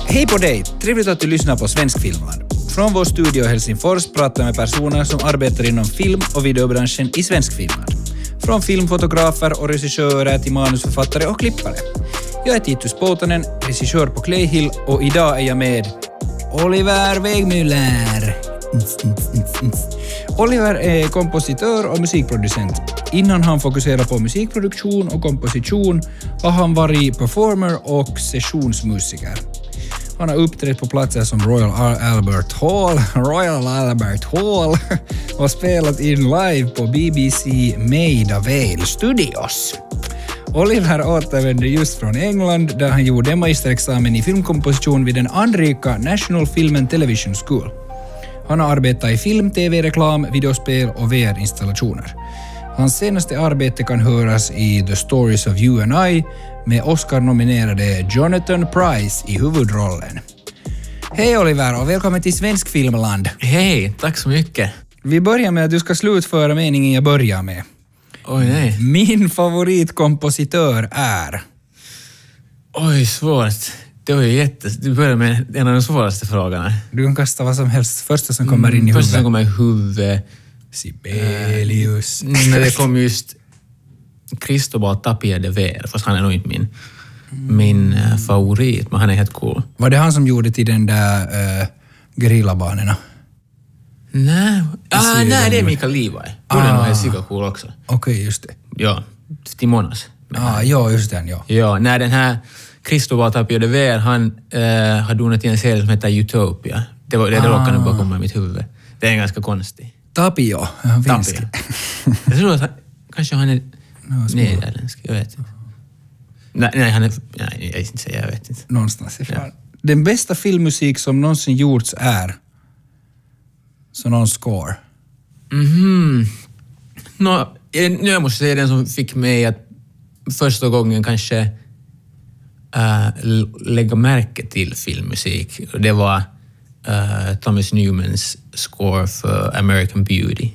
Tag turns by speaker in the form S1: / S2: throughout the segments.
S1: Hej på dig! Trevligt att du lyssnar på Svensk Filmland. Från vår studio i Helsingfors pratar med personer som arbetar inom film- och videobranschen i Svensk Filmland. Från filmfotografer och regissörer till manusförfattare och klippare. Jag är Titus Poutanen, regissör på Clayhill, och idag är jag med Oliver Wegmüller. Oliver är kompositör och musikproducent. Innan han fokuserar på musikproduktion och komposition har han varit performer och sessionsmusiker. Han har uppträtt på platser som Royal Albert Hall och spelat in live på BBC Maida Vale Studios. Oliver återvände just från England där han gjorde en magisterexamen i filmkomposition vid den anrika National Film and Television School. Han har arbetat i film, tv-reklam, videospel och VR-installationer. Hans senaste arbete kan höras i The Stories of You and I med Oscar-nominerade Jonathan Pryce i huvudrollen. Hej Oliver och välkommen till Svensk Filmland.
S2: Hej, tack så mycket.
S1: Vi börjar med att du ska slutföra meningen jag börjar med.
S2: Oj, nej.
S1: Min favoritkompositör är...
S2: Oj, svårt. Det var ju Du börjar med en av de svåraste frågorna.
S1: Du kan kasta vad som helst. Första som kommer in i huvudet.
S2: Första som kommer i huvudet.
S1: Sibelius.
S2: När det kom just Cristobal Tapia de Ver, fast han är nog inte min favorit, men han är helt cool.
S1: Var det han som gjorde till den där gerillabanorna?
S2: Nej, det är Mikael Levi. Hon är nog helt sikkert cool också.
S1: Okej, just det.
S2: Ja, Timonas.
S1: Ja, just den, ja.
S2: Ja, när den här Cristobal Tapia de Ver, han har donat till en serie som heter Utopia. Det råkar nu bara komma i mitt huvud. Det är ganska konstigt.
S1: Tapio.
S2: Tapio. Jag tror att kanske han är nederländsk, jag vet inte. Nej, han är... Nej, jag inte säga, jag vet inte.
S1: Någonstans ifrån. Ja. Den bästa filmmusik som någonsin gjorts är... Så någon score.
S2: Jag måste säga den som fick mig att första gången kanske lägga märke till filmmusik. Det var Thomas Newmans score för American Beauty.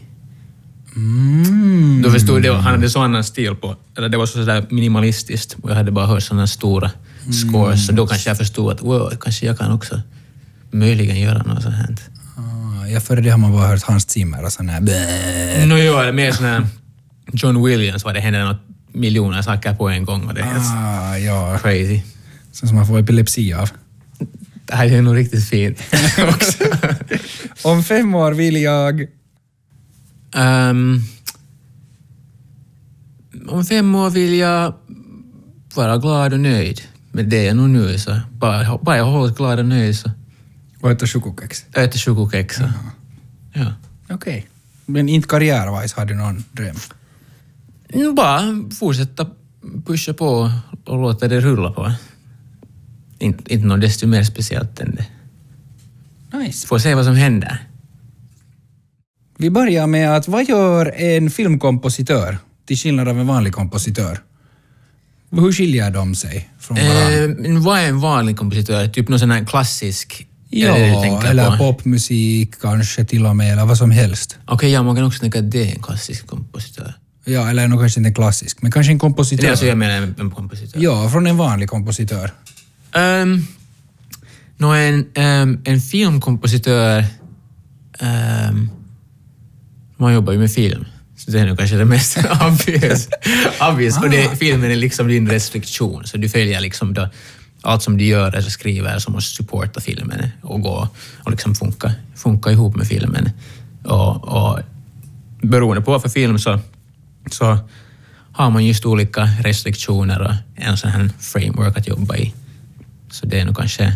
S2: Då förstod jag, han hade så annan stil på, eller det var så där minimalistiskt och jag hade bara hört sådana stora scores, så då kanske jag förstod att kanske jag kan också möjligen göra något sånt här.
S1: Ja, före det har man bara hört Hans Zimmer och sådana här...
S2: Det är mer sån här John Williams, var det hände något miljoner saker på en gång och det är helt crazy.
S1: Så som man får epilepsi av.
S2: Det här är nog riktigt fint också.
S1: Om 5 år vill jag...
S2: Om 5 år vill jag vara glad och nöjd. Men det är nog nu så. Bara jag håller glad och nöjd så.
S1: Och äta chokokex?
S2: Äta chokokex. Ja.
S1: Okej. Men inte karriärvis har du någon dröm?
S2: Bara fortsätta pusha på och låta det rulla på. Inte något desto mer speciellt än det.
S1: Nice.
S2: Får se vad som händer.
S1: Vi börjar med att vad gör en filmkompositör till skillnad av en vanlig kompositör? Hur skiljer de sig från varandra?
S2: Vad är en vanlig kompositör? Typ någon sån här klassisk?
S1: Ja, eller popmusik kanske till och med, eller vad som helst.
S2: Okej, man kan också tänka att det är en klassisk kompositör.
S1: Ja, eller nog kanske inte en klassisk, men kanske en kompositör.
S2: Det är alltså jag menar en kompositör.
S1: Ja, från en vanlig kompositör.
S2: En filmkompositör... man jobbar ju med film. Så det är nog kanske det mest obvious. Och filmen är liksom din restriktion. Så du följer liksom allt som du gör eller skriver som måste supporta filmen och gå och liksom funka ihop med filmen. Och beroende på för film så har man just olika restriktioner och en sån här framework att jobba i. Så det är nog kanske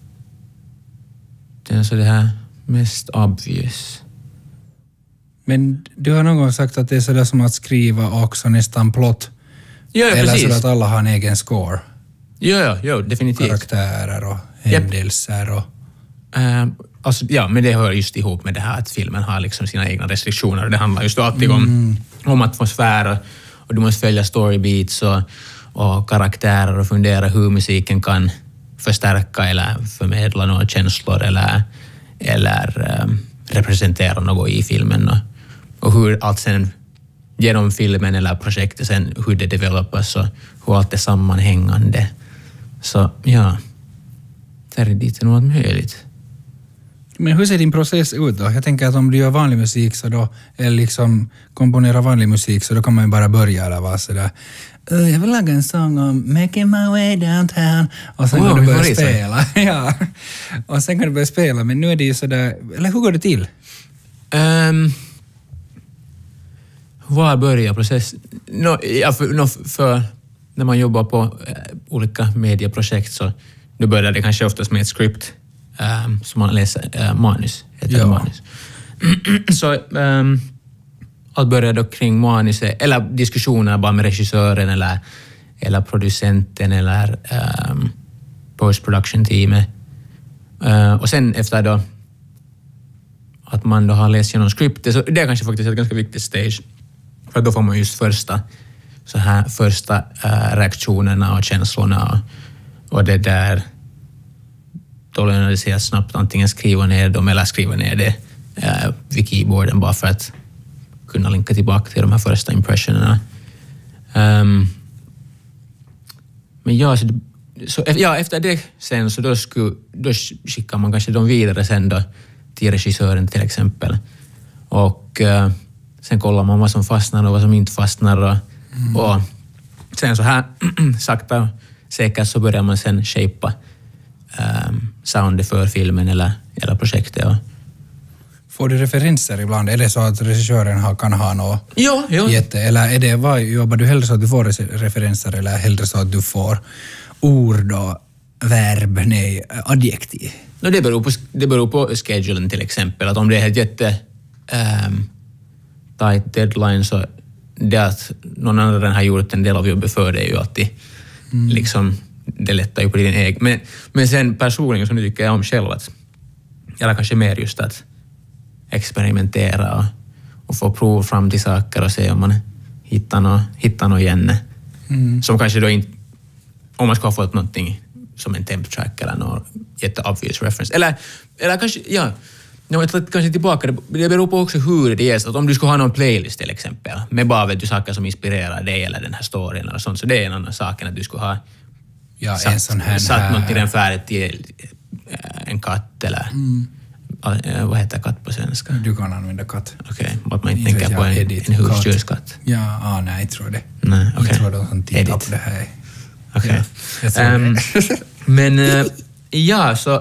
S2: det här mest obvious.
S1: Men du har någon gång sagt att det är sådär som att skriva också nästan plott.
S2: Ja,
S1: eller
S2: precis.
S1: så att alla har en egen score.
S2: Ja, definitivt.
S1: Karaktärer och händelser och...
S2: men det hör just ihop med det här att filmen har liksom sina egna restriktioner. Det handlar just alltid om atmosfär och du måste följa storybeats och karaktärer och fundera hur musiken kan förstärka eller förmedla några känslor eller representera något i filmen och hur allt sen genom filmen eller projektet sen hur det developas och hur allt är sammanhängande. Så ja, Där är dit något möjligt.
S1: Men hur ser din process ut då? Jag tänker att om du gör vanlig musik så då, eller liksom komponerar vanlig musik så då kan man ju bara börja eller vara sådär jag vill lägga en sång om Making my way downtown och sen kan du börja spela. Ja. Och sen kan du börja spela, men nu är det ju sådär, eller hur går det till?
S2: Var börjar processen? För när man jobbar på olika medieprojekt så då börjar det kanske oftast med ett script som man läser manus. Manus. Så allt börjar då kring manuset eller diskussioner bara med regissören eller producenten eller post-production-teamet. Och sen efter då att man då har läst genom scriptet, så det är kanske faktiskt ett ganska viktigt stage. För då får man just första reaktionerna och känslorna och det där. Då lönar det sig att snabbt antingen skriva ner dem eller skriva ner det vid keyboarden bara för att kunna linka tillbaka till de här första impressionerna. Men efter det sen så då skickar man kanske dem vidare sen då till regissören till exempel. Och sen kollar man vad som fastnar och vad som inte fastnar. Och sen så här sakta säkert så börjar man sen shapea soundet för filmen eller projektet.
S1: Får du referenser ibland? Är det så att regissören kan ha något
S2: jätte?
S1: Eller jobbar du hellre så att du får referenser eller hellre så att du får ord och verb, adjektiv?
S2: Det beror på schedulen till exempel. Att om det är ett jätte tight deadline så det att någon annan har gjort en del av jobbet för dig är ju alltid liksom, det lättar ju på din egen. Men sen personligen som du tycker om själv att, eller kanske mer just att experimentera och få prova fram till saker och se om man hittar något igen. Som kanske då inte, om man ska ha fått någonting som en temp track eller någon jätteobvious reference. Eller kanske, kanske tillbaka, det beror på också hur det är. Att om du ska ha någon playlist till exempel, med bara vet du saker som inspirerar dig eller den här storyn eller sånt, så det är en annan sak än att du skulle ha satt något till den färdigt till en katt eller vad heter katt på svenska?
S1: Du kan använda katt.
S2: Okej, att man inte tänker på en husdjurskatt.
S1: Ja, nej, jag tror det.
S2: Nej, okej.
S1: Jag tror de kan titta på det här.
S2: Okej.
S1: Ja,
S2: så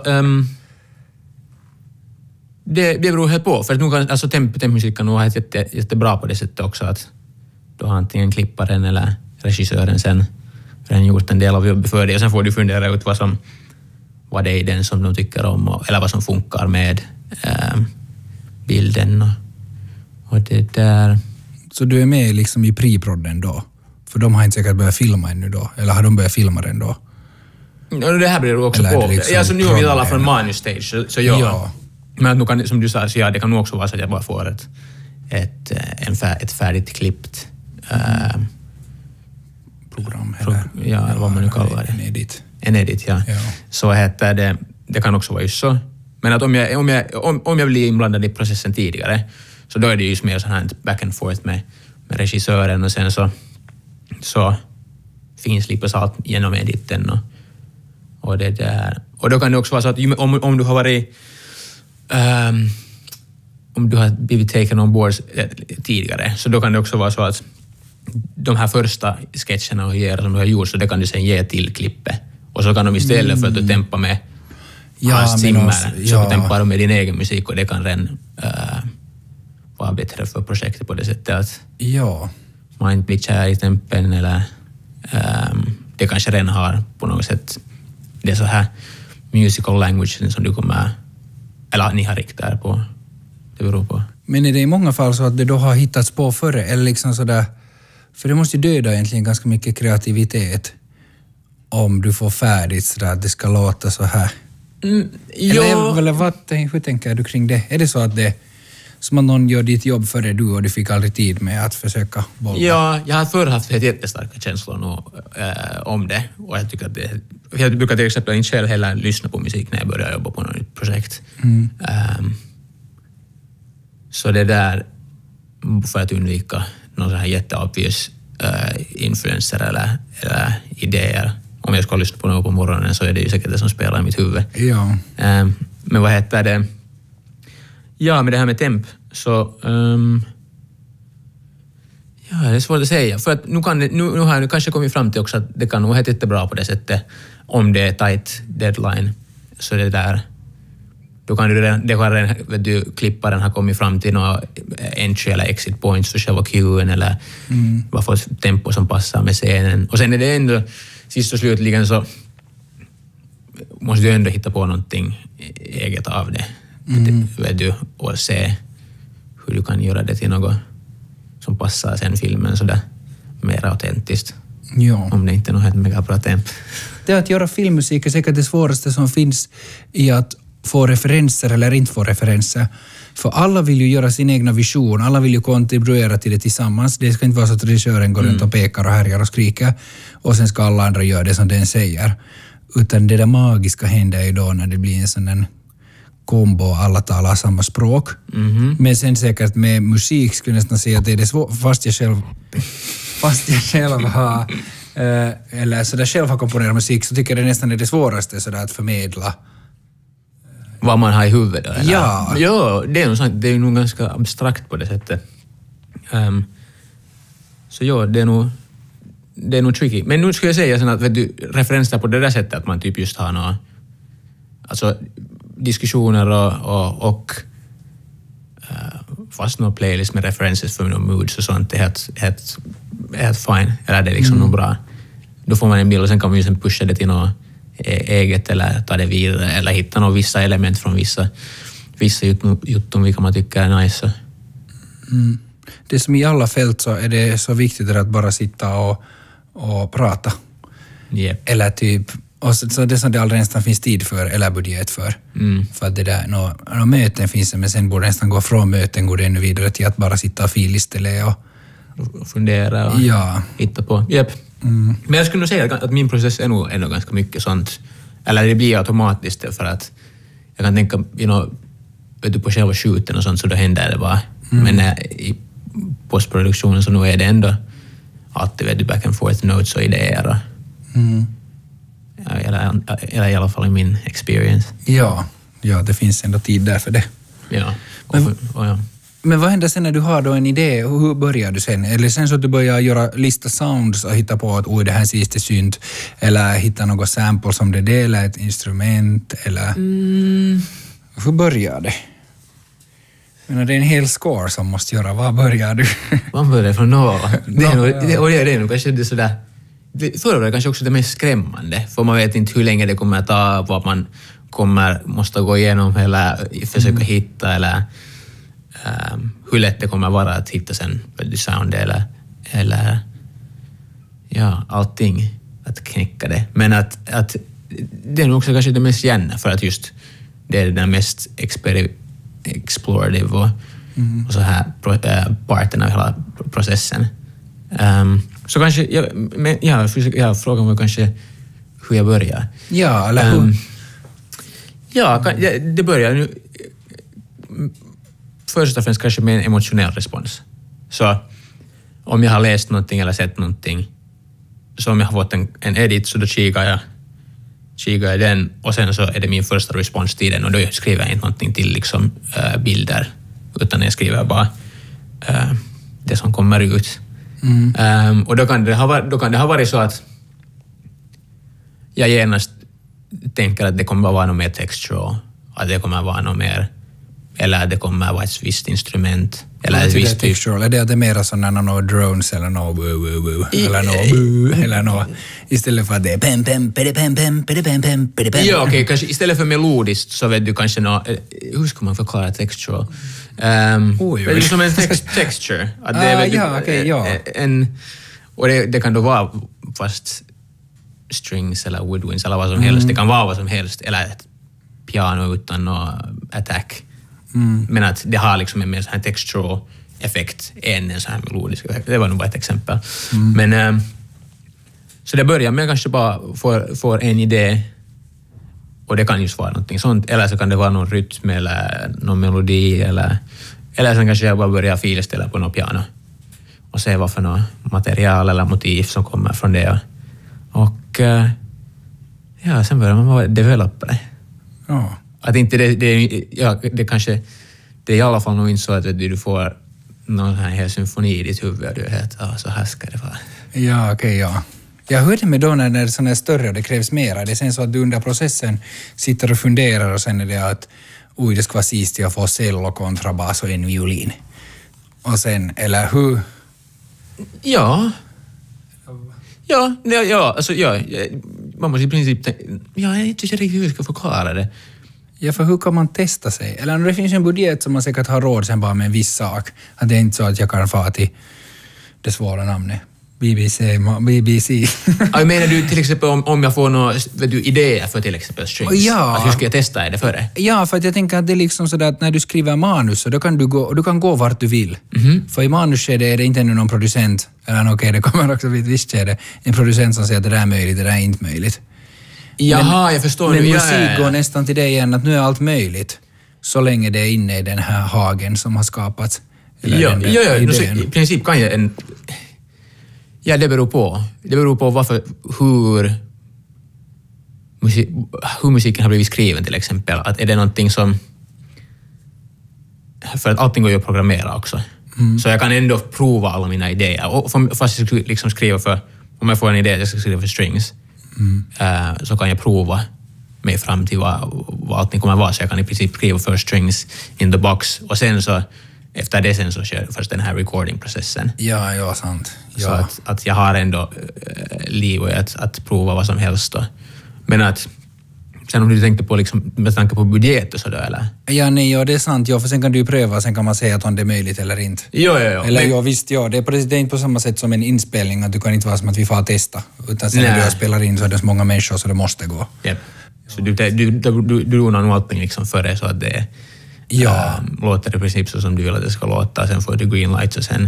S2: det beror helt på. För att nu kan, alltså tempmusik kan nog vara jättebra på det sättet också att då har antingen klipparen eller regissören sen redan gjort en del av jobbet för dig och sen får du fundera ut vad det är den som de tycker om eller vad som funkar med bilden och det där.
S1: Så du är med liksom i pre-prodden då? För de har inte säkert börjat filma ännu då? Eller har de börjat filma den då?
S2: Det här blir det också på. Liksom alltså nu har vi alla från manus stage så ja. Men nu kan, som du sa, så det kan nog också vara så att jag bara får ett färdigt klippt
S1: program
S2: eller vad man nu kallar det. En edit, ja. Så heter det kan också vara just så. Men att om jag blir inblandad i processen tidigare så då är det just mer så här back and forth med regissören och sen så finslipas allt genom editen och det där. Och då kan det också vara så att om du har varit om du har blivit taken on board tidigare så då kan det också vara så att de här första sketcherna och som du har gjort så det kan du sen ge till klippet. Och så kan de istället för att du tempar med Hans Zimmer så tempar de med din egen musik och det kan redan vara bättre för projektet på det sättet att man inte blir kär i tempen eller det kanske redan har på något sätt det är så här musical language som du kommer eller ni har riktat på. Det beror på.
S1: Men är det i många fall så att det då har hittats på före eller liksom sådär, för det måste ju döda egentligen ganska mycket kreativitet om du får färdigt sådär att det ska låta så här. Eller hur tänker du kring det? Är det så att det som att någon gör ditt jobb före du och du fick aldrig tid med att försöka bolla?
S2: Ja, jag har förr haft jättestarka känslor om det och jag tycker att jag brukar till exempel inte själv heller lyssna på musik när jag börjar jobba på något nytt projekt. Så det där för att undvika någon sån här jätteobvious influencer eller idéer om jag ska lyssna på något på morgonen så är det ju säkert det som spelar i mitt huvud.
S1: Ja.
S2: Men vad heter det? Ja, med det här med temp så... ja, det är svårt att säga. För att nu har jag kanske kommit fram till också att det kan nog vara jättebra på det sättet. Om det är tight deadline så det där... Då kan du klipparen har kommit fram till några entry eller exit points för själva queuen eller vad för tempo som passar med scenen. Och sen är det ändå, sist och slutligen så måste du ändå hitta på någonting eget av det. Vet du, och se hur du kan göra det till något som passar sen filmen sådär mer autentiskt.
S1: Ja.
S2: Om det inte är något helt mega bra temp.
S1: Det att göra filmmusik är säkert det svåraste som finns i att få referenser eller inte få referenser. För alla vill ju göra sin egna vision. Alla vill ju kontribuera till det tillsammans. Det ska inte vara så att regissören går runt och pekar och härjar och skriker och sen ska alla andra göra det som den säger. Utan det där magiska händer ju då när det blir en sån en kombo, alla talar samma språk. Men sen säkert med musik skulle jag nästan säga att det är det svårt, fast jag själv har eller sådär själv har komponerat musik så tycker jag det nästan är det svåraste sådär att förmedla.
S2: Vad man har i huvudet? Eller?
S1: Ja.
S2: Ja, det är nog sant. Det är nog ganska abstrakt på det sättet. Så ja, det är nog tricky. Men nu skulle jag säga sen att vet du, referenser på det där sättet att man typ just har några alltså diskussioner och fast någon playlist med references för några moods och sånt är helt fine. Eller det är liksom nog bra. Då får man en bild och sen kan man ju sen pusha det till något eget eller ta det vidare eller hitta några vissa element från vissa jutton vilka man tycker är nice.
S1: Det som i alla fält så är det så viktigt att bara sitta och prata.
S2: Yep.
S1: Eller typ, och så det som det aldrig nästan finns tid för eller budget för. För att det där, några möten finns det men sen borde nästan gå från möten går det ännu vidare till att bara sitta och filistele och
S2: fundera och hitta på. Yep. Men jag skulle nog säga att min process är nog ändå ganska mycket sånt. Eller det blir automatiskt för att jag kan tänka, vet du, på själva skjuten och sånt så då händer det bara. Men i postproduktionen så nu är det ändå alltid vet du, back and forth notes och idéer. Eller i alla fall i min experience. Ja,
S1: det finns ändå tid där för det.
S2: Ja.
S1: Men vad händer sen när du har då en idé? Hur börjar du sen? Eller sen så att du börjar lista sounds och hitta på att det här sista synt eller hitta något sample som det delar ett instrument eller hur börjar det? Men det är en hel score som måste göra. Var börjar du?
S2: Man börjar från noll. Det är nog kanske det sådär. Förr var det kanske också det mest skrämmande. För man vet inte hur länge det kommer att ta, vad man måste gå igenom eller försöka hitta eller hur lätt det kommer att vara att hitta sen sound eller allting att knäcka det. Men att det är nog också kanske det mest gärna för att just det är den mest explorative och så här parten av hela processen. Så kanske, frågan var kanske hur jag börjar.
S1: Ja, eller hur?
S2: Det börjar nu först och främst kanske med en emotionell respons. Så om jag har läst någonting eller sett någonting, så om jag har fått en edit så då kikar jag den och sen så är det min första respons till den och då skriver jag inte någonting till liksom bilder utan jag skriver bara det som kommer ut. Och då kan det ha varit så att jag genast tänker att det kommer att vara något mer textual, att det kommer att vara något mer eller det kommer att vara ett visst instrument eller ett visst typ.
S1: Eller det är mer sådana några drones eller något eller något istället för att det är pem pem pem.
S2: Ja, okej, kanske istället för melodiskt så vet du kanske något, hur ska man förklara textual? Det är som en texture. Att det är och det kan då vara fast strings eller woodwinds eller vad som helst. Det kan vara vad som helst eller ett piano utan någon attack. Men att det har liksom en mer sån här textural effekt än en sån här melodisk effekt. Det var nog bara ett exempel. Men så det börjar med kanske bara få en idé och det kan just vara någonting sånt. Eller så kan det vara någon rytm eller någon melodi eller sen kanske jag bara börjar filställa på något piano och se vad för något material eller motiv som kommer från det. Och Ja, sen börjar man vara developare.
S1: Ja.
S2: Att inte det kanske... Det är i alla fall nog inte så att du får någon här hel symfoni i ditt huvud och du är helt, så här ska det vara.
S1: Ja, okej, ja. Jag hörde med då när det är sådana här större och det krävs mera. Det är sen så att du under processen sitter och funderar och sen är det att det ska vara sist jag får cello, kontrabas och en violin. Och sen, eller hur?
S2: Ja. Alltså, man måste i princip jag vet inte riktigt hur jag ska förklara det.
S1: Ja, för hur kan man testa sig? Eller det finns en budget som man säkert har råd sen bara med en viss sak. Att det är inte så att jag kan få till det svåra namnet. BBC.
S2: Jag menar du till exempel om jag får några idéer för till exempel strings?
S1: Ja.
S2: Att hur ska jag testa det före?
S1: Ja, för att jag tänker att det är liksom sådär att när du skriver manus så då kan du kan gå vart du vill. Mm-hmm. För i manusskedet är det inte ännu någon producent, eller okej, det kommer också vid ett visst skede, en producent som säger att det där är möjligt, det där är inte möjligt.
S2: Jaha, jag förstår.
S1: Men musik går nästan till det igen att nu är allt möjligt så länge det är inne i den här hagen som har skapats.
S2: I princip kan jag Ja, det beror på. Det beror på hur musiken har blivit skriven till exempel. Att är det någonting som... För att allting går ju att programmera också. Mm. Så jag kan ändå prova alla mina idéer. Och fast jag liksom skriva för... Om jag får en idé att jag ska skriva för strings så kan jag prova mig fram till vad allting kommer att vara. Så jag kan i princip skriva för strings in the box. Och sen så... Efter det sen så kör först den här recording-processen.
S1: Ja, sant.
S2: Ja. Så att jag har ändå liv och att prova vad som helst då. Men att, sen om du tänkte på liksom, med tanke på budget och sådär, eller?
S1: Ja, det är sant. Ja, för sen kan du ju pröva, sen kan man säga att om det är möjligt eller inte.
S2: Ja.
S1: Eller visst, det är inte på samma sätt som en inspelning, att du kan inte vara som att vi får testa. Utan sen när du spelar in så är det så många människor så det måste gå.
S2: Yep. Så du donar nog allting liksom före så att det låter i princip så som du vill att det ska låta. Sen får du green lights och sen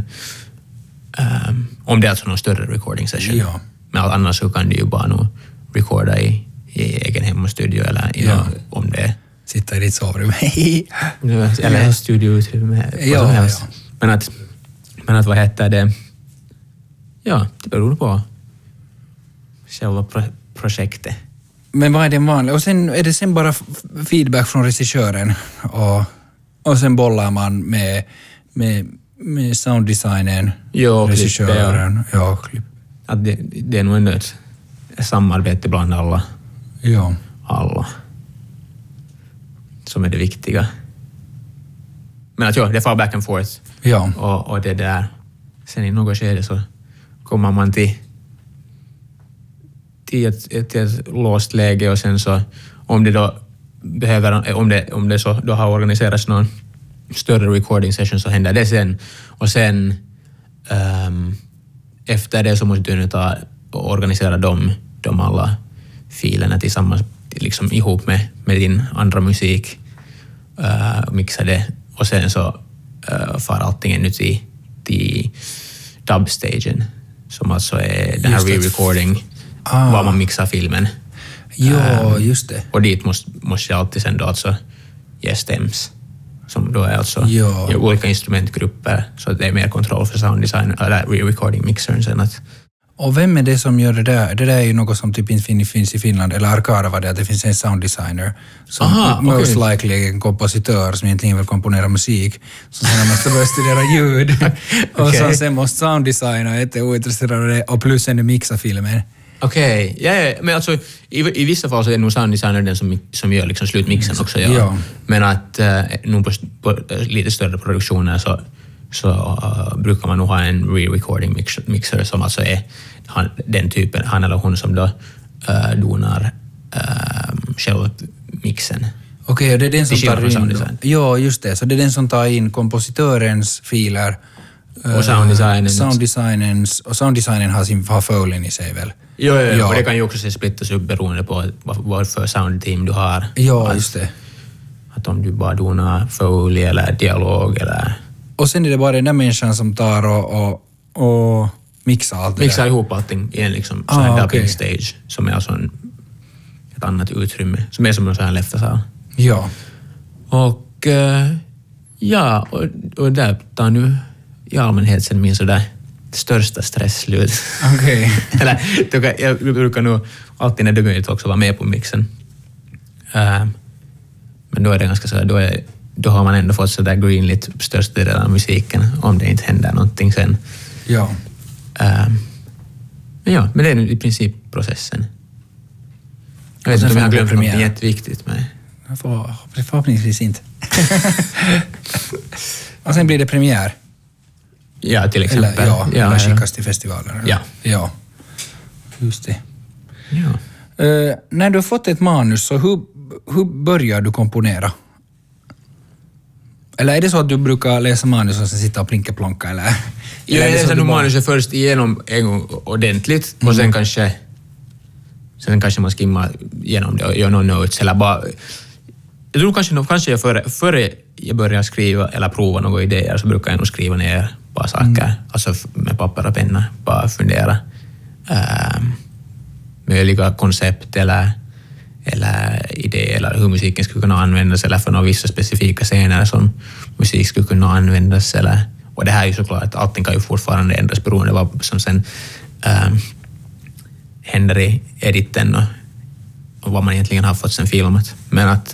S2: om det är alltså någon större recording session. Ja. Men annars så kan du ju bara nog recorda i egen hemmastudio eller om det
S1: sitta i ditt sovrum.
S2: eller studioutrymme. Ja. Men att vad heter det? Ja, det beror på själva projektet.
S1: Men vad är det vanliga? Och sen är det sen bara feedback från regissören och sen bollar man med sounddesignen, regissören. Klipp.
S2: Att det är nog ett samarbete bland alla.
S1: Ja.
S2: Alla. Som är det viktiga. Men att det får back and forth.
S1: Ja.
S2: Och det där. Sen i något skede så kommer man till ett låst läge och sen så om det då behöver, om det så då har organiserats någon större recording session så händer det sen. Och sen efter det så måste du nu ta och organisera de alla filerna tillsammans liksom ihop med din andra musik, mixa det och sen så far allting ännu till dubstagen som alltså är den här re-recording var man mixar filmen.
S1: Ja, just det.
S2: Och dit måste jag alltid sen då alltså ge stems som då är alltså olika instrumentgrupper så att det är mer kontroll för sounddesign eller re-recording mixern sen att. Och
S1: vem är det som gör det där? Det där är ju något som typ inte finns i Finland, eller Arkada var det, att det finns en sounddesigner som most likely är en kompositör som egentligen vill komponera musik, som sen måste börja studera ljud och som sen måste sounddesigna och är ointresserad av det och plus ännu mixa filmen.
S2: Okej, ja, men alltså i vissa fall så är nog sounddesigner den som gör liksom slutmixen också. Ja. Men att nog på lite större produktioner så brukar man nog ha en re-recording mixer som alltså är den typen, han eller hon som då donar själva mixen.
S1: Okej, och det är den som tar in. Ja, just det. Så det är den som tar in kompositörens filer
S2: och
S1: sounddesignen har följen i sig väl.
S2: Ja, och det kan ju också splittas upp beroende på vad för soundteam du har.
S1: Ja, just det.
S2: Att om du bara donar följ eller dialog eller...
S1: Och sen är det bara den där människan som tar och mixar allt det
S2: mixar där. Ihop allting i en liksom sån här dubbing stage som är alltså ett annat utrymme som är som en sån här läftasal.
S1: Ja.
S2: Och och där tar nu i allmänhet sen minst sådär största stressslut.
S1: Okej.
S2: Eller jag brukar nog alltid när det är möjligt också vara med på mixen. Men då är det ganska så då har man ändå fått så där greenlit största delen av musiken om det inte händer någonting sen.
S1: Ja.
S2: Men det är nu i princip processen. Jag vet inte om jag har glömt något jätteviktigt med.
S1: Förhoppningsvis inte. Och sen blir det premiär.
S2: Ja, till exempel.
S1: Eller skickas till festivalen. Ja. Just det.
S2: Ja.
S1: När du har fått ett manus, så hur börjar du komponera? Eller är det så att du brukar läsa manus och sen sitta och plinka-plonka? Eller
S2: jag läser nog manuset först igenom en gång ordentligt och sen kanske man skimmar igenom det och gör någon notes eller bara... Jag tror kanske jag före jag börjar skriva eller prova några idéer så brukar jag nog skriva ner bara saker, alltså med papper och penna, bara fundera. Möjliga koncept eller idéer eller hur musiken skulle kunna användas eller för några vissa specifika scener som musik skulle kunna användas. Och det här är ju såklart att allting kan ju fortfarande ändras beroende på vad som sen händer i editen och vad man egentligen har fått sen filmat. Men att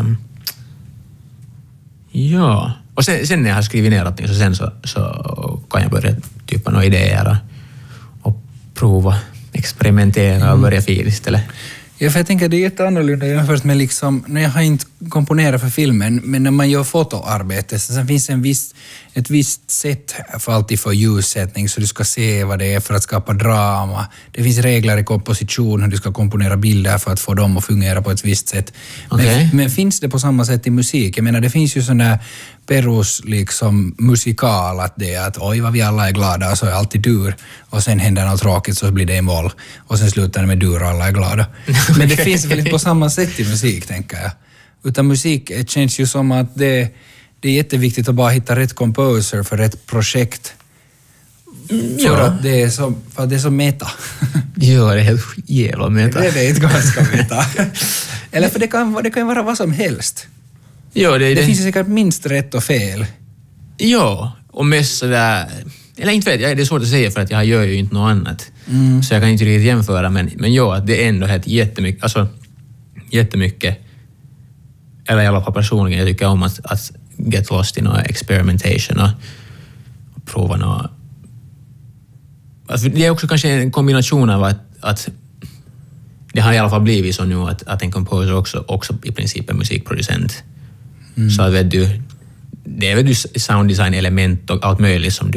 S2: och sen när jag har skrivit ner allting så kan jag börja typa några idéer och prova, experimentera och börja fila istället.
S1: Ja, för jag tänker att det är jätteannorlunda jämfört med liksom, när jag har inte komponerat för filmen, men när man gör fotoarbete så sen finns ett visst sätt för alltid för ljussättning, så du ska se vad det är för att skapa drama. Det finns regler i komposition hur du ska komponera bilder för att få dem att fungera på ett visst sätt.
S2: Okay.
S1: Men finns det på samma sätt i musik? Jag menar, det finns ju sån där Perus liksom musikal, att det är att oj vad vi alla är glada och så är alltid dur och sen händer något tråkigt så blir det i moll och sen slutar det med dur och alla är glada. Men det finns väl inte på samma sätt i musik, tänker jag. Utan musik känns ju som att det är jätteviktigt att bara hitta rätt composer för rätt projekt. För att det är så meta.
S2: Ja, det är helt jävla meta.
S1: Det är inte ganska meta. Eller för det kan vara vad som helst.
S2: Ja, det
S1: finns ju säkert minst rätt och fel.
S2: Ja, och mest sådär... Eller inte vet jag, det är svårt att säga för att jag gör ju inte något annat. Så jag kan inte riktigt jämföra, men ja, det är ändå helt jättemycket. Eller i alla fall personligen, jag tycker om att get lost i någon experimentation och prova något. Alltså, det är också kanske en kombination av att det har i alla fall blivit så nu att en composer också i princip är musikproducent. Så att det är sounddesign-element och allt möjligt som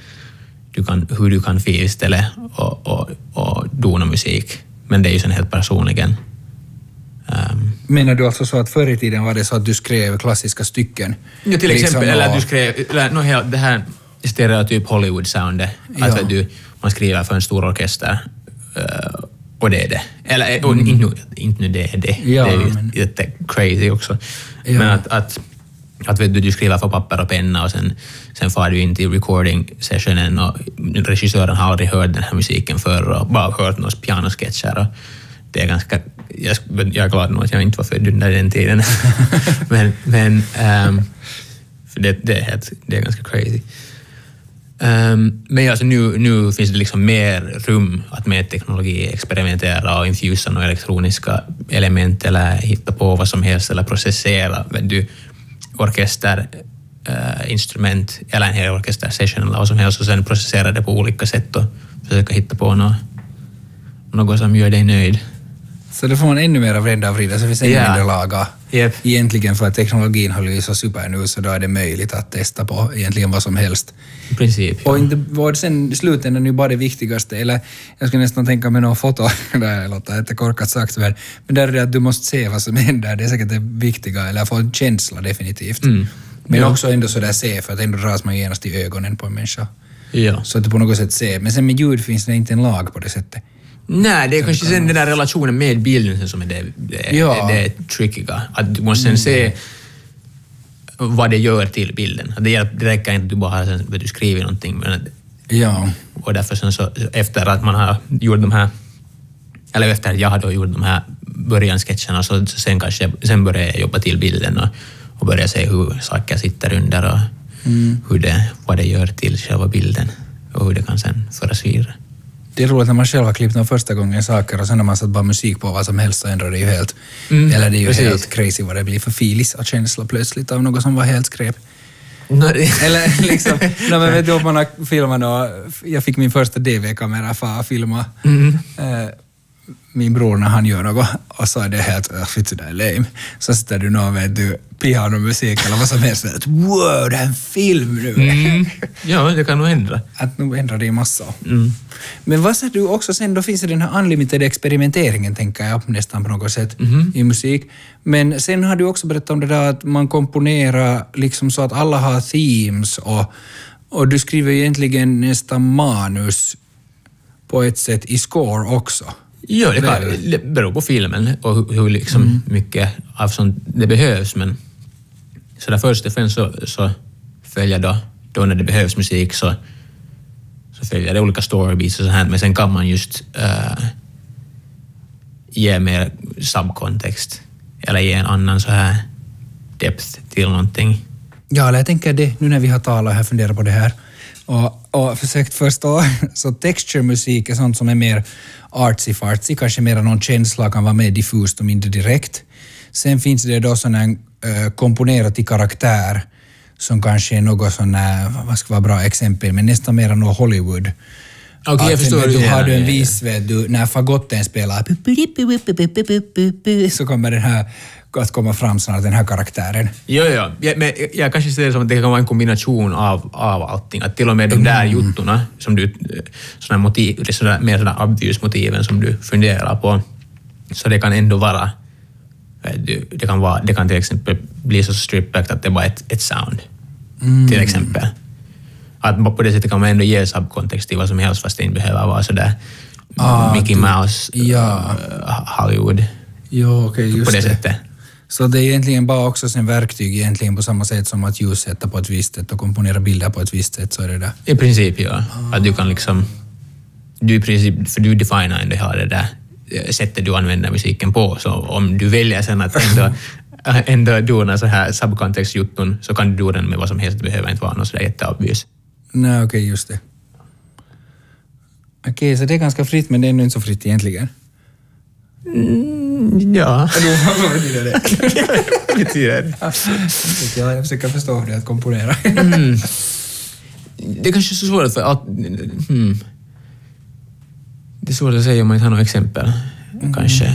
S2: hur du kan filställa och dona musik. Men det är ju sen helt personligen.
S1: Menar du alltså så att förr i tiden var det så att du skrev klassiska stycken?
S2: Ja, till exempel, eller du skrev det här stereotyp Hollywood-soundet. Ja. Att man skriver för en stor orkester och det är det. Eller inte nu det är det. Ja, det är ju jätte crazy också. Ja. Men att du skriver för papper och penna och sen far du in till recording sessionen och regissören har aldrig hört den här musiken förr och bara hört några pianosketcher och det är ganska... Jag är glad nog att jag inte var född under den tiden. men för det är ganska crazy. Men alltså nu finns det liksom mer rum att med teknologi experimentera och infusa några elektroniska element eller hitta på vad som helst eller processera orkester, instrument eller en hel orkestersession eller vad som helst och sen processera det på olika sätt och försöka hitta på något som gör dig nöjd.
S1: Så då får man ännu mer av vrida och vrida, så finns ännu mindre laga.
S2: Yep.
S1: Egentligen för att teknologin håller ju så super nu, så då är det möjligt att testa på egentligen vad som helst.
S2: I princip, ja.
S1: Och inte var sen i slutändan nu bara det viktigaste, eller jag skulle nästan tänka mig någon foto, där låter inte korkat sagt, men där är det att du måste se vad som händer, det är säkert det viktiga, eller få en känsla definitivt. Men också ändå så där se, för att ändå dras man genast i ögonen på en människa. Ja. Så att du på något sätt ser. Men sen med ljud finns det inte en lag på det sättet. Nej,
S2: det är kanske sen den där relationen med bilden som är det trickiga. Att du måste sen se vad det gör till bilden. Att det räcker inte att du bara har skrivit någonting. Men och därför sen så, efter att man har gjort de här, eller efter att jag har då gjort de här börjansketcherna, så sen börjar jag jobba till bilden och börja se hur saker sitter under och vad det gör till själva bilden. och hur det kan sen föras vidare.
S1: Det är roligt när man själv har klippt de första gången saker och sen när man satt bara musik på vad som helst så ändrar det ju helt. Eller det är ju helt crazy vad det blir för filis och känsla plötsligt av något som var helt skräp. Eller liksom, men vet du om man har filmat och jag fick min första DV-kamera för att filma min bror när han gör något och så är det helt, det där är lame. Så sitter du någon vet du, pianomusik eller vad som helst och wow, det är en film nu.
S2: Ja, det kan nog ändra.
S1: Att nu ändrar det i massa. Men vad säger du också sen, då finns det den här unlimited experimenteringen tänker jag nästan på något sätt i musik. Men sen har du också berättat om det där att man komponerar liksom så att alla har themes och du skriver egentligen nästan manus på ett sätt i score också.
S2: Ja, det beror på filmen och hur liksom mycket av sånt det behövs, men så där först och främst så följer då när det behövs musik så följer det olika storybeats och så här, men sen kan man just ge mer subkontext eller ge en annan så här depth till någonting.
S1: Ja, eller jag tänker det, nu när vi har talat här, funderat på det här och försökt förstå, så texture-musik är sånt som är mer artsy-fartsy, kanske mer någon känsla kan vara mer diffust och mindre direkt. Sen finns det då sån här komponerat i karaktär som kanske är något sån här, vad ska vara bra exempel, men nästan mer än något Hollywood.
S2: Okej, jag förstår.
S1: Du har en viss, när fagotten spelar så kommer den här att komma fram snart, den här karaktären.
S2: Ja. Men jag kanske ser det som att det kan vara en kombination av allting. Att till och med de där juttorna som du, sådana motiv, det är mer sådana obvious motiven som du funderar på. Så det kan ändå vara, det kan till exempel bli så stripped att det var ett sound. Till exempel. Att på det sättet kan man ändå ge subkontext till vad som helst fast det inte behöver vara sådär Mickey Mouse, Hollywood.
S1: Ja, okej, just
S2: på det
S1: det.
S2: sättet.
S1: Så det är egentligen bara också sen verktyg egentligen på samma sätt som att ljussätta på ett visst sätt och komponera bilder på ett visst sätt, så är det där.
S2: I princip, ja. Att du kan liksom, du i princip, för du definar ändå hela det där sättet du använder musiken på, så om du väljer sen att ändå dona så här subkontext-jutton så kan du do den med vad som helst, det behöver inte vara något sådär jätteobvious.
S1: Nej, okej, just det. Okej, så det är ganska fritt, men det är ändå inte så fritt egentligen.
S2: Ja.
S1: Vad betyder det?
S2: Vad betyder det?
S1: Jag försöker förstå det att komponera.
S2: Det är kanske så svårt för att... Det är svårt att säga om man inte har något exempel. Kanske.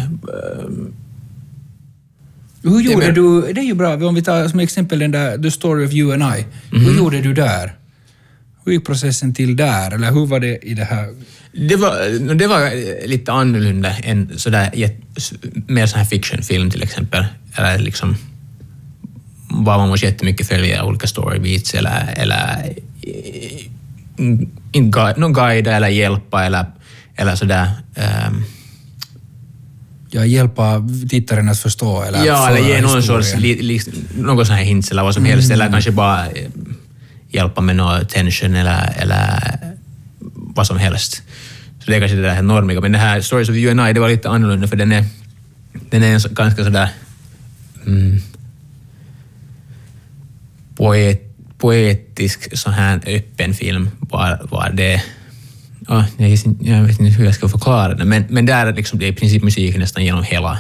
S1: Hur gjorde du... Det är ju bra, om vi tar som exempel den där The Story of You and I. Hur gjorde du där? Hur gick processen till där? Eller hur var det i det här?
S2: Det var lite annorlunda än sådär, mer sån här fictionfilm till exempel. Eller liksom var man måste jättemycket följa olika storybeats eller någon guida eller hjälpa eller sådär.
S1: Ja, hjälpa tittaren att förstå eller
S2: eller ge någon sorts någon sån här hints eller vad som helst, eller kanske bara hjälpa med någon tension eller vad som helst. Så det är kanske det där normiga. Men det här Stories of You and I, det var lite annorlunda för den är en ganska sådär poetisk så här öppen film var det. Jag vet inte hur jag ska förklara det, men där är liksom, det är i princip musik nästan genom hela.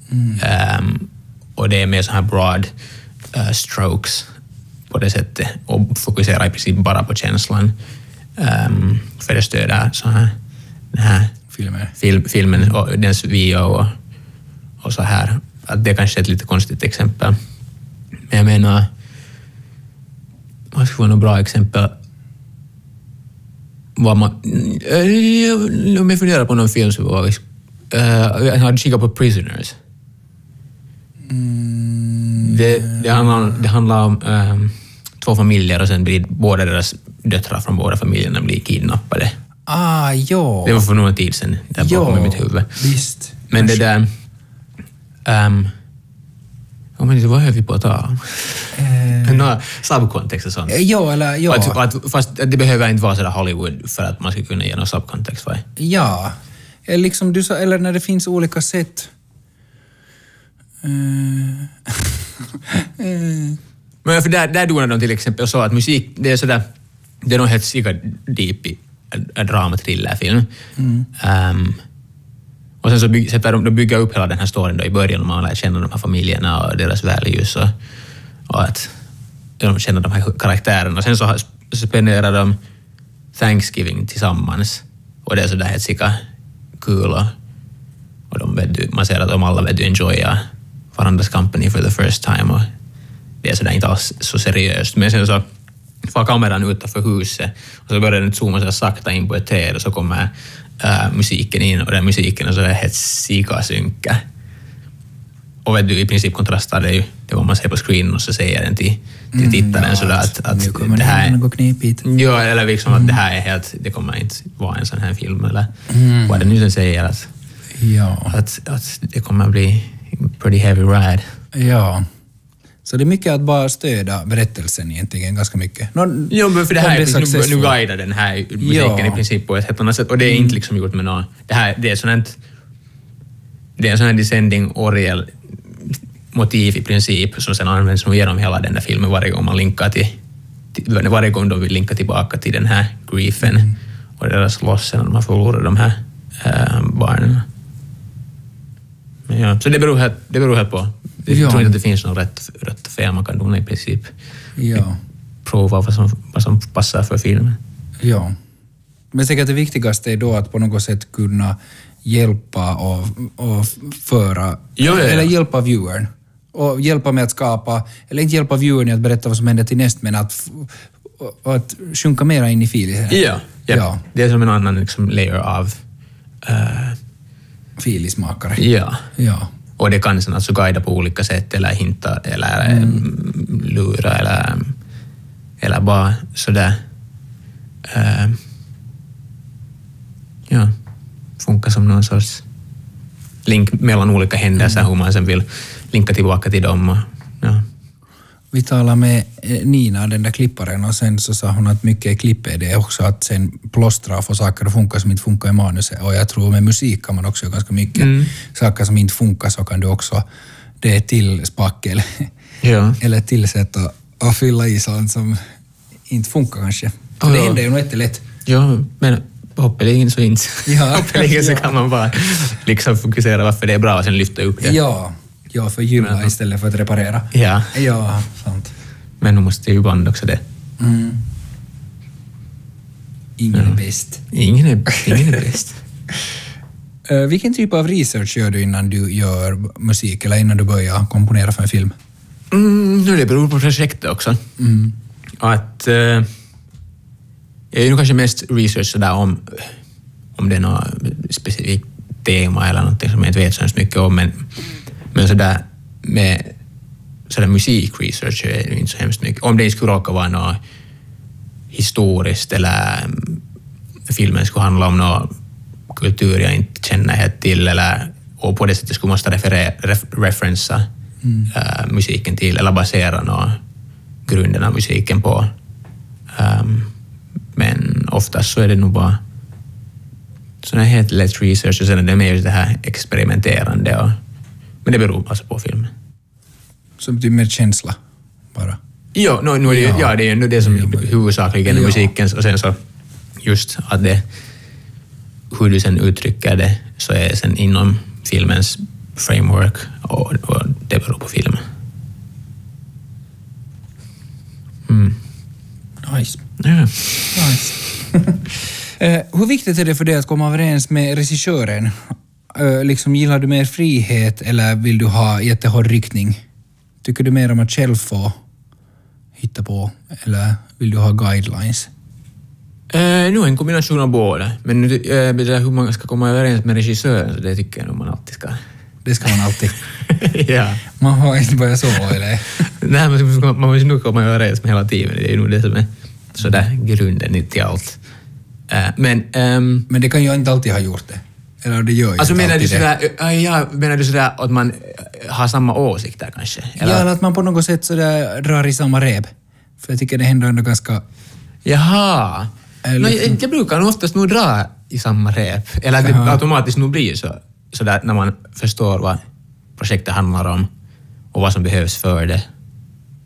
S2: Och det är mer så här broad strokes på det sättet och fokuserar i princip bara på känslan. För det stöder så här den här filmen och dens video och så här. Att det är kanske ett lite konstigt exempel. Men jag menar, vad skulle vara något bra exempel? Om jag funderar på någon film så var jag hade kikat på Prisoners. Det handlar om två familjer och sen blir båda deras döttrar från båda familjerna blir kidnappade.
S1: Ja.
S2: Det var för någon tid sedan där bakom i mitt huvud.
S1: Visst.
S2: Men det där... men vad hör vi på att ta? Subkontext och sånt. Fast det behöver inte vara sådär Hollywood för att man ska kunna ge någon subkontext. Va?
S1: Ja. Liksom du sa, eller när det finns olika sätt.
S2: Men för där donar de till exempel så att musik, det är sådär, det är nog helt sikkert deep dramathrillerfilm. Och sen så bygger upp hela den här storyn då i början och man lär känna de här familjerna och deras values och att de känner de här karaktärerna. Sen så spenderar de Thanksgiving tillsammans och det är sådär hetsika kul och man ser att de alla enjoyar varandras company for the first time och det är sådär inte alls så seriöst. Men sen så får kameran utanför huset och så börjar den zooma så sakta in på ett träd och så kommer musiken in och den musiken är så hetsika synka. Och vet du, i princip kontrastar det ju det vad man ser på screenen och så säger den till tittaren sådär att
S1: nu kommer
S2: det här
S1: det gå knepigt.
S2: Ja, eller liksom att det här är helt, det kommer inte vara en sån här film eller vad det nu sen säger att det kommer bli pretty heavy ride.
S1: Ja. Så det är mycket att bara stödja berättelsen egentligen, ganska mycket.
S2: Jo, men för det här är nu guidar den här musiken i princip på ett helt annat sätt. Och det är inte liksom gjort med någon... Det är en sån här descending orgel motiv i princip som sen används genom hela den där filmen varje gång man linkar varje gång de vill linka tillbaka till den här griefen och deras lossen när man förlorar de här barnen. Men ja, så det beror helt på. Jag tror inte att det finns något rätt och fel. Man kan nog i princip prova vad som passar för filmen.
S1: Ja. Men säkert det viktigaste är då att på något sätt kunna hjälpa och föra, eller hjälpa viewern. Och hjälpa med att skapa, eller inte hjälpa viewern att berätta vad som händer till näst, men att sjunka mera in i filen.
S2: Ja. Det är som en annan liksom layer av
S1: filismakare.
S2: Ja. Och det kan sen alltså guida på olika sätt eller hinta eller lura eller bara sådär funka som någon sorts link mellan olika händelser hur man sen vill linka tillbaka till dem. Och,
S1: Vi talade med Nina, den där klipparen, och sen så sa hon att mycket i klippet är det också att sen plåstra och få saker att funka som inte funkar i manuset. Och jag tror med musik kan man också göra ganska mycket. Saker som inte funkar så kan du också, det är till spackel. Eller tillsätta och fylla i sånt som inte funkar kanske. För det händer ju nog inte lätt.
S2: Ja, men hoppeligen så inte. Hoppeligen så kan man bara liksom fokusera varför det är bra och sen lyfta upp det.
S1: Ja, förgylla istället för att reparera. Ja, sant.
S2: Men nu måste ju ibland också det.
S1: Ingen är bäst.
S2: Ingen är bäst.
S1: Vilken typ av research gör du innan du gör musik eller innan du börjar komponera för en film?
S2: Det beror på projektet också. Att jag är nog kanske mest research sådär om det är något specifikt tema eller någonting som jag inte vet så mycket om, men sådär med sådär musikresearch är det inte så hemskt mycket. Om det skulle råka vara något historiskt eller filmen skulle handla om något kultur jag inte känner helt till och på det sättet skulle måste referensa musiken till eller basera något grunden av musiken på. Men oftast så är det nog bara sån här helt lätt research och sen är det mer det här experimenterande men det beror alltså på filmen.
S1: Så det är mer känsla bara?
S2: Ja, det är ju det som huvudsakligen är musikens och sen så just att det hur du sen uttrycker det så är sen inom filmens framework och det beror på filmen.
S1: Nice.
S2: Ja.
S1: Nice. Hur viktigt är det för dig att komma överens med regissören? Liksom, gillar du mer frihet eller vill du ha jättehård riktning? Tycker du mer om att själv få hitta på eller vill du ha guidelines?
S2: Nu en kombination av båda. Men hur man ska komma överens med regissören så det tycker jag nog man alltid ska.
S1: Det ska man alltid.
S2: Ja.
S1: Man har inte börjat sova eller?
S2: Nej, men man måste nog komma överens med hela teamet. Det är nog det som är sådär grunden till allt. Men
S1: det kan ju inte alltid ha gjort det. Eller det gör ju
S2: alltså
S1: inte alltid
S2: menar du sådär att man har samma åsikter kanske?
S1: Eller att man på något sätt sådär drar i samma rep. För jag tycker det händer ändå ganska...
S2: Jaha. Jag brukar nog oftast nog dra i samma rep. Eller att det automatiskt nog blir sådär när man förstår vad projektet handlar om och vad som behövs för det.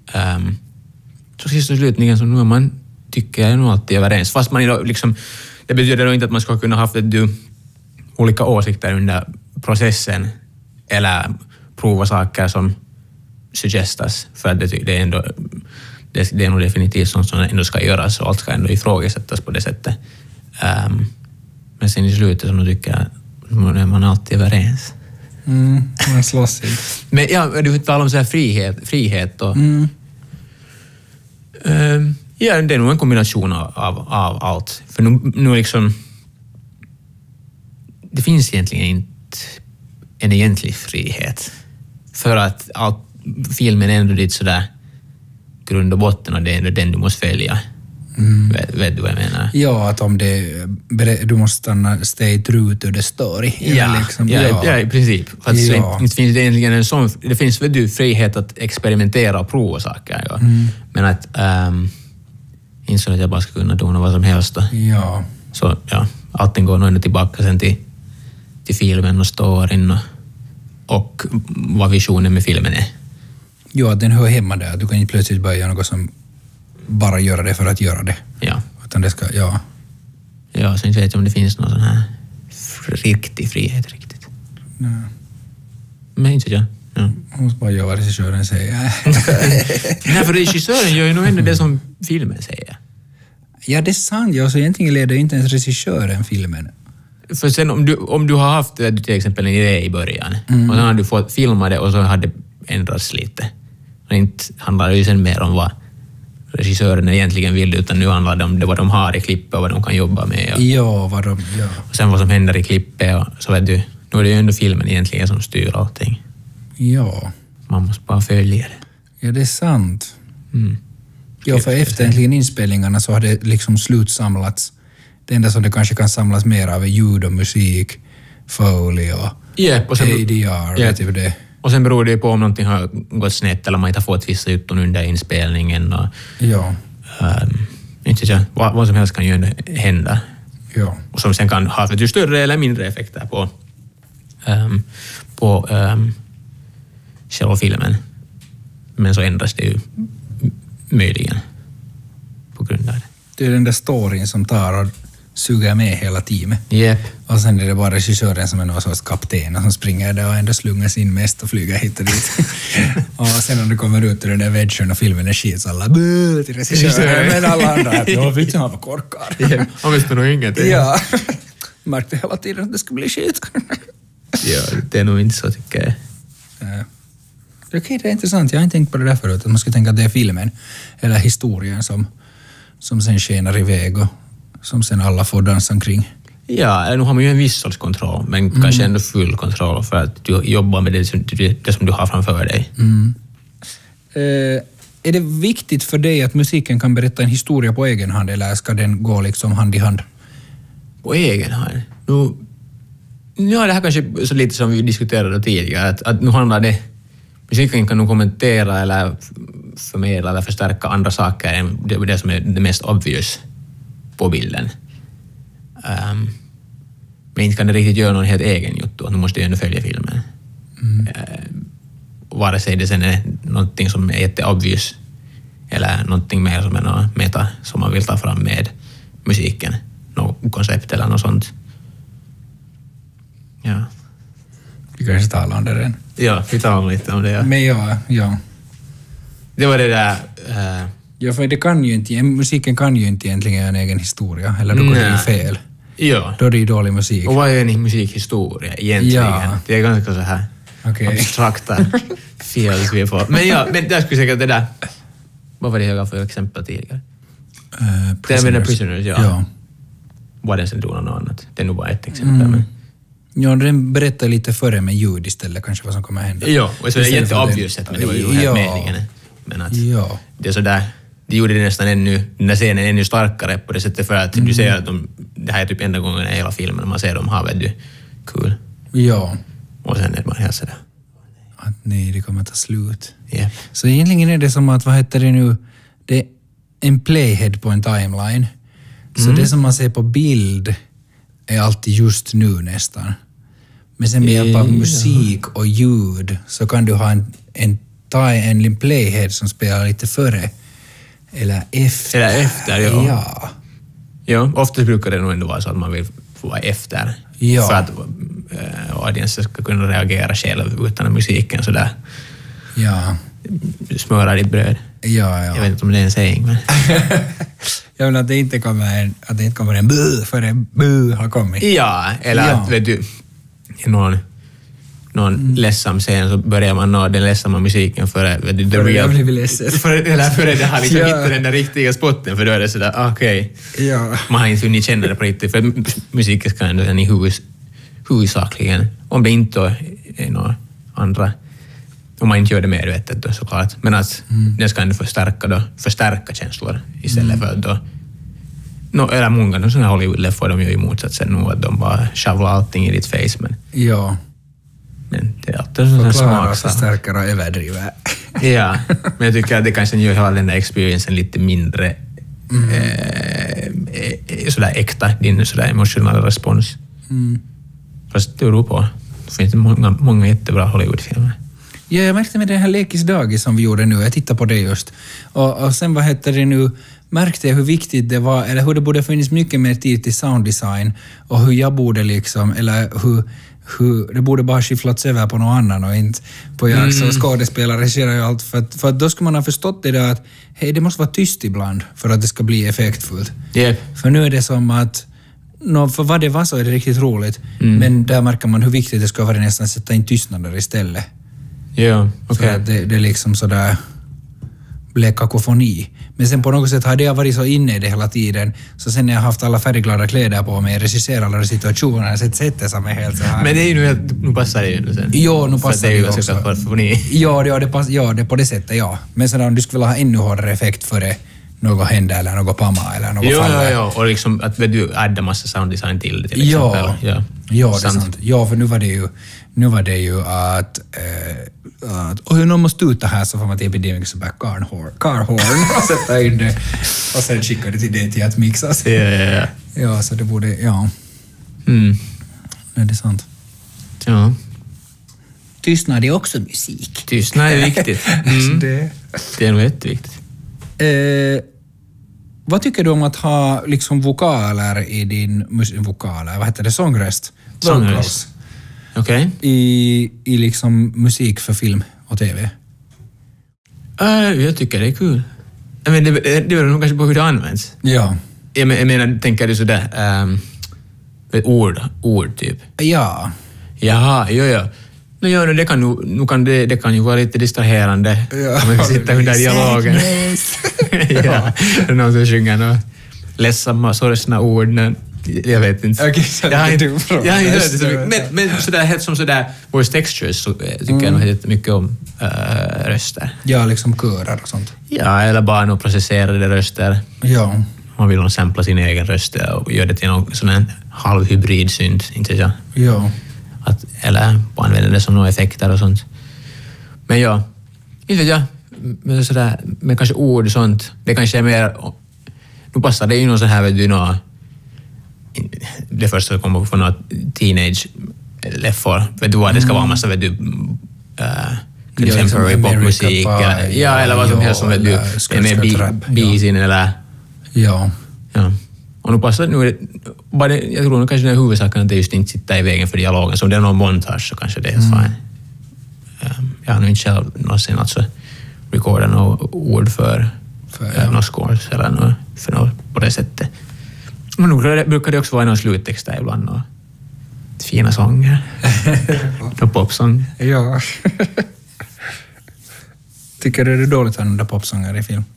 S2: Så sist och slutligen så nu man tycker jag nog alltid överens. Fast man liksom, Det betyder nog inte att man ska kunna haft olika åsikter under processen eller prova saker som suggestas, för att det är ändå det är nog definitivt sånt som ändå ska göras och allt ska ändå ifrågasättas på det sättet. Men sen i slutet så tycker jag att man alltid överens.
S1: Man slåss inte.
S2: Men ja, du talar om så här frihet och ja, det är nog en kombination av allt. För nu liksom det finns egentligen inte en egentlig frihet. För att filmen är ändå dit sådär grund och botten och det är ändå den du måste följa. Vet du vad jag menar?
S1: Ja, att om du måste stay true to the story.
S2: Ja, liksom, ja, i princip. För att inte finns det egentligen en sån... Det finns väl frihet att experimentera och prova saker. Ja. Men att inte så att jag bara ska kunna dona vad som helst. Då.
S1: Ja.
S2: Så ja, allting går nog ändå tillbaka sen till filmen och storyn och vad visionen med filmen är.
S1: Ja, den hör hemma där. Du kan inte plötsligt börja göra något som bara göra det för att göra det.
S2: Ja.
S1: Utan det ska, ja.
S2: Ja, så inte vet jag om det finns någon sån här riktig frihet riktigt.
S1: Nej.
S2: Men inte jag. Ja.
S1: Man måste bara göra vad regissören säger.
S2: Nej, för regissören gör ju nog ändå det som filmen säger.
S1: Ja, det är sant. Ja, så egentligen leder inte ens regissören filmen.
S2: För sen om du har haft till exempel en idé i början och sen har du fått filma det och så har det ändrats lite. Och inte handlar det ju sen mer om vad regissören egentligen vill, utan nu handlar det om vad de har i klippet och vad de kan jobba med. Och sen vad som händer i klippet och så vet du, nu är det ju ändå filmen egentligen som styr allting.
S1: Ja.
S2: Man måste bara följa det.
S1: Ja, det är sant. Ja, för efter egentligen inspelningarna så har det liksom slutsamlats. Det enda som det kanske kan samlas mer av är ljud och musik, Foley och ADR. Vet du det?
S2: Och sen beror det på om någonting har gått snett eller man inte har fått vissa jutton under inspelningen. Och, inte så, vad som helst kan ju hända.
S1: Ja.
S2: Och som sen kan ha för större eller mindre effekter på själva filmen. Men så ändras det ju möjligen på grund av det.
S1: Det är den där storyn som tar och suger med hela teamet.
S2: Yep.
S1: Och sen är det bara regissören som är någon sorts kapten som springer där och ändå slungar sin mest och flyger hit och dit. Och sen när det kommer ut ur den där vedgen och filmen är skit så alla bööö till regissören. Men alla andra att jag vill inte ha korkar.
S2: Han visste nog ingenting.
S1: Ja. Märkte hela tiden att det skulle bli skit.
S2: Ja, det är nog inte så tycker jag.
S1: Okej, det är intressant. Jag har inte tänkt på det där förut. Att man ska tänka att det är filmen eller historien som sen skenar iväg och som sen alla får dansa omkring. Ja,
S2: nu har man ju en viss sorts kontroll, men kanske ändå full kontroll för att du jobbar med det som du har framför dig.
S1: Är det viktigt för dig att musiken kan berätta en historia på egen hand eller ska den gå liksom hand i hand?
S2: På egen hand? Ja, det här kanske så lite som vi diskuterade tidigare, att nu handlar det... Musiken kan nog kommentera eller förmedla eller förstärka andra saker än det som är det mest obvious på bilden. Men inte kan det riktigt göra någon helt egen juttu, nu måste jag ändå följa filmen. Vare sig det sen är någonting som är jätteobvious eller någonting mer som är något meta som man vill ta fram med musiken, något koncept eller något sånt. Ja.
S1: Vi kanske talar om det redan.
S2: Ja, vi talar lite om det. Ja.
S1: Men ja.
S2: Det var det där...
S1: Ja, för det kan ju inte, musiken kan ju inte egentligen göra en egen historia, eller då går det ju fel.
S2: Ja.
S1: Då är det ju dålig musik.
S2: Och vad är en musikhistoria egentligen?
S1: Ja.
S2: Det är ganska så här abstrakta fel vi får. Men jag skulle säga att det där... Vad var det jag gav för exempel tidigare? Prisoners, ja. Var det sen då något annat? Det är nog bara ett exempel, men...
S1: Ja, den berättar lite före med ljud istället kanske vad som kommer att hända.
S2: Ja, och så är det jätteobvious men det var ju helt meningen. Men att det är sådär, det gjorde det nästan den där scenen ännu starkare på det sättet för att du ser att det här är typ enda gången i hela filmen man ser dem ha väldigt kul.
S1: Ja.
S2: Och sen är det bara helt sådär.
S1: Att nej, det kommer att ta slut.
S2: Yep.
S1: Så egentligen är det som att, vad heter det nu, det är en playhead på en timeline. Så det som man ser på bild är alltid just nu nästan. Men sen med hjälp av musik och ljud så kan du ha en playhead som spelar lite före. Eller efter.
S2: Ja. Ja, ofta brukar det nog ändå vara så att man vill få vara efter.
S1: Ja.
S2: För att audiensen ska kunna reagera själv utan musiken sådär.
S1: Ja.
S2: Smöra ditt bröd.
S1: Ja.
S2: Jag vet inte om det är en saying, men...
S1: Jag vill att det inte kommer en bu för en bu har kommit.
S2: Ja, eller att vet du, i någon ledsam scen så börjar man nå den ledsamma musiken före det har liksom hittat den där riktiga spotten, för då är det sådär, okej.
S1: Ja.
S2: Man har inte hunnit känna det på riktigt, för musiken ska ändå i huvudsakligen, om det inte är några andra, om man inte gör det medvetet då såklart, men att den ska ändå förstärka känslor istället för att då eller många sådana här Hollywood-läffar de gör ju motsatsen nu, att de bara shavlar allting i ditt face, men det är alltid sådana smak.
S1: Förstärkare och överdriver.
S2: Ja, men jag tycker att det kanske gör hela den där experiencen lite mindre sådär äkta, din sådär emotionella respons. Fast det beror på. Det finns många jättebra Hollywood-filmer.
S1: Ja, jag märkte med den här Lekisdagis som vi gjorde nu. Jag tittade på det just. Och sen märkte jag hur viktigt det var, eller hur det borde finnas mycket mer tid till sounddesign och hur jag borde liksom, eller hur det borde bara skifflats över på någon annan och inte på jag som skådespelare regisserar ju allt. För att då ska man ha förstått det där att hej, det måste vara tyst ibland för att det ska bli effektfullt.
S2: Yeah.
S1: För nu är det som att för vad det var så är det riktigt roligt. Men där märker man hur viktigt det ska vara nästan sätta in tystnader istället.
S2: Ja, okej.
S1: För att det är liksom sådär blev kakofoni. Men sen på något sätt hade jag varit så inne i det hela tiden, så sen när jag haft alla färgglada kläder på mig, regisserar alla situationer, så sätter jag mig helt så här.
S2: Men det är ju nu passar det ju sen.
S1: Jo, nu passar det ju också.
S2: För det är ju kakofoni.
S1: Ja, det på det sättet, ja. Men sen om du skulle vilja ha ännu hårdare effekt för det, något händer eller något pamma eller något faller.
S2: Ja, och liksom att du addar massa sounddesign till det till exempel.
S1: Ja, det är sant. Ja, för nu var det ju att någon måste tuta här, så får man till epidemic så bara carhorn och sätta in det och sen skickar det till det till att mixas.
S2: Ja.
S1: Ja, så det borde, ja. Det är sant.
S2: Ja.
S1: Tystnad är också musik.
S2: Tystnad är viktigt. Det är nog jätteviktigt.
S1: Vad tycker du om att ha liksom vokaler i din sångröst?
S2: Sångröst. Okej.
S1: I liksom musik för film och tv?
S2: Jag tycker det är kul. Men det beror nog kanske på hur det används.
S1: Ja.
S2: Jag menar, tänker du sådär ord typ?
S1: Ja.
S2: Jaha, ja. Ja, det kan ju vara lite distraherande om man sitter under dialogen. Ja, någon som sjunger några ledsamma, sorgsna ord. Jag vet inte.
S1: Okay,
S2: jag har inte hört det så mycket. Men sådär, helt som sådär voice textures så tycker jag nog jättemycket om röster.
S1: Ja, liksom körer och sånt.
S2: Ja, eller bara några processerade röster.
S1: Ja.
S2: Man vill nog sampla sin egen röst och göra det till någon sån här halvhybrid-synt, inte så?
S1: Ja.
S2: Eller använda det som några effekter och sånt. Men ja, inte vet jag. Men sådär, med kanske ord och sånt. Det kanske är mer... Nu passar det ju någon sån här, vet du, det första som kommer från några teenage-leffor. Vet du vad, det ska vara en massa, vet du, contemporary popmusik. Ja, eller vad som helst som, vet du, är med bisin eller...
S1: Ja.
S2: Och nu passar nu, jag tror nog kanske den huvudsaken att det just inte sitter i vägen för dialogen. Så om det är någon montage så kanske det är helt fine. Jag har nog inte själv någonsin alltså recordat något ord för några scores eller något för något på det sättet. Men nu brukar det också vara någon sluttext där ibland och fina sånger. Och popsång.
S1: Ja. Tycker du det är dåligt att använda popsånger i film?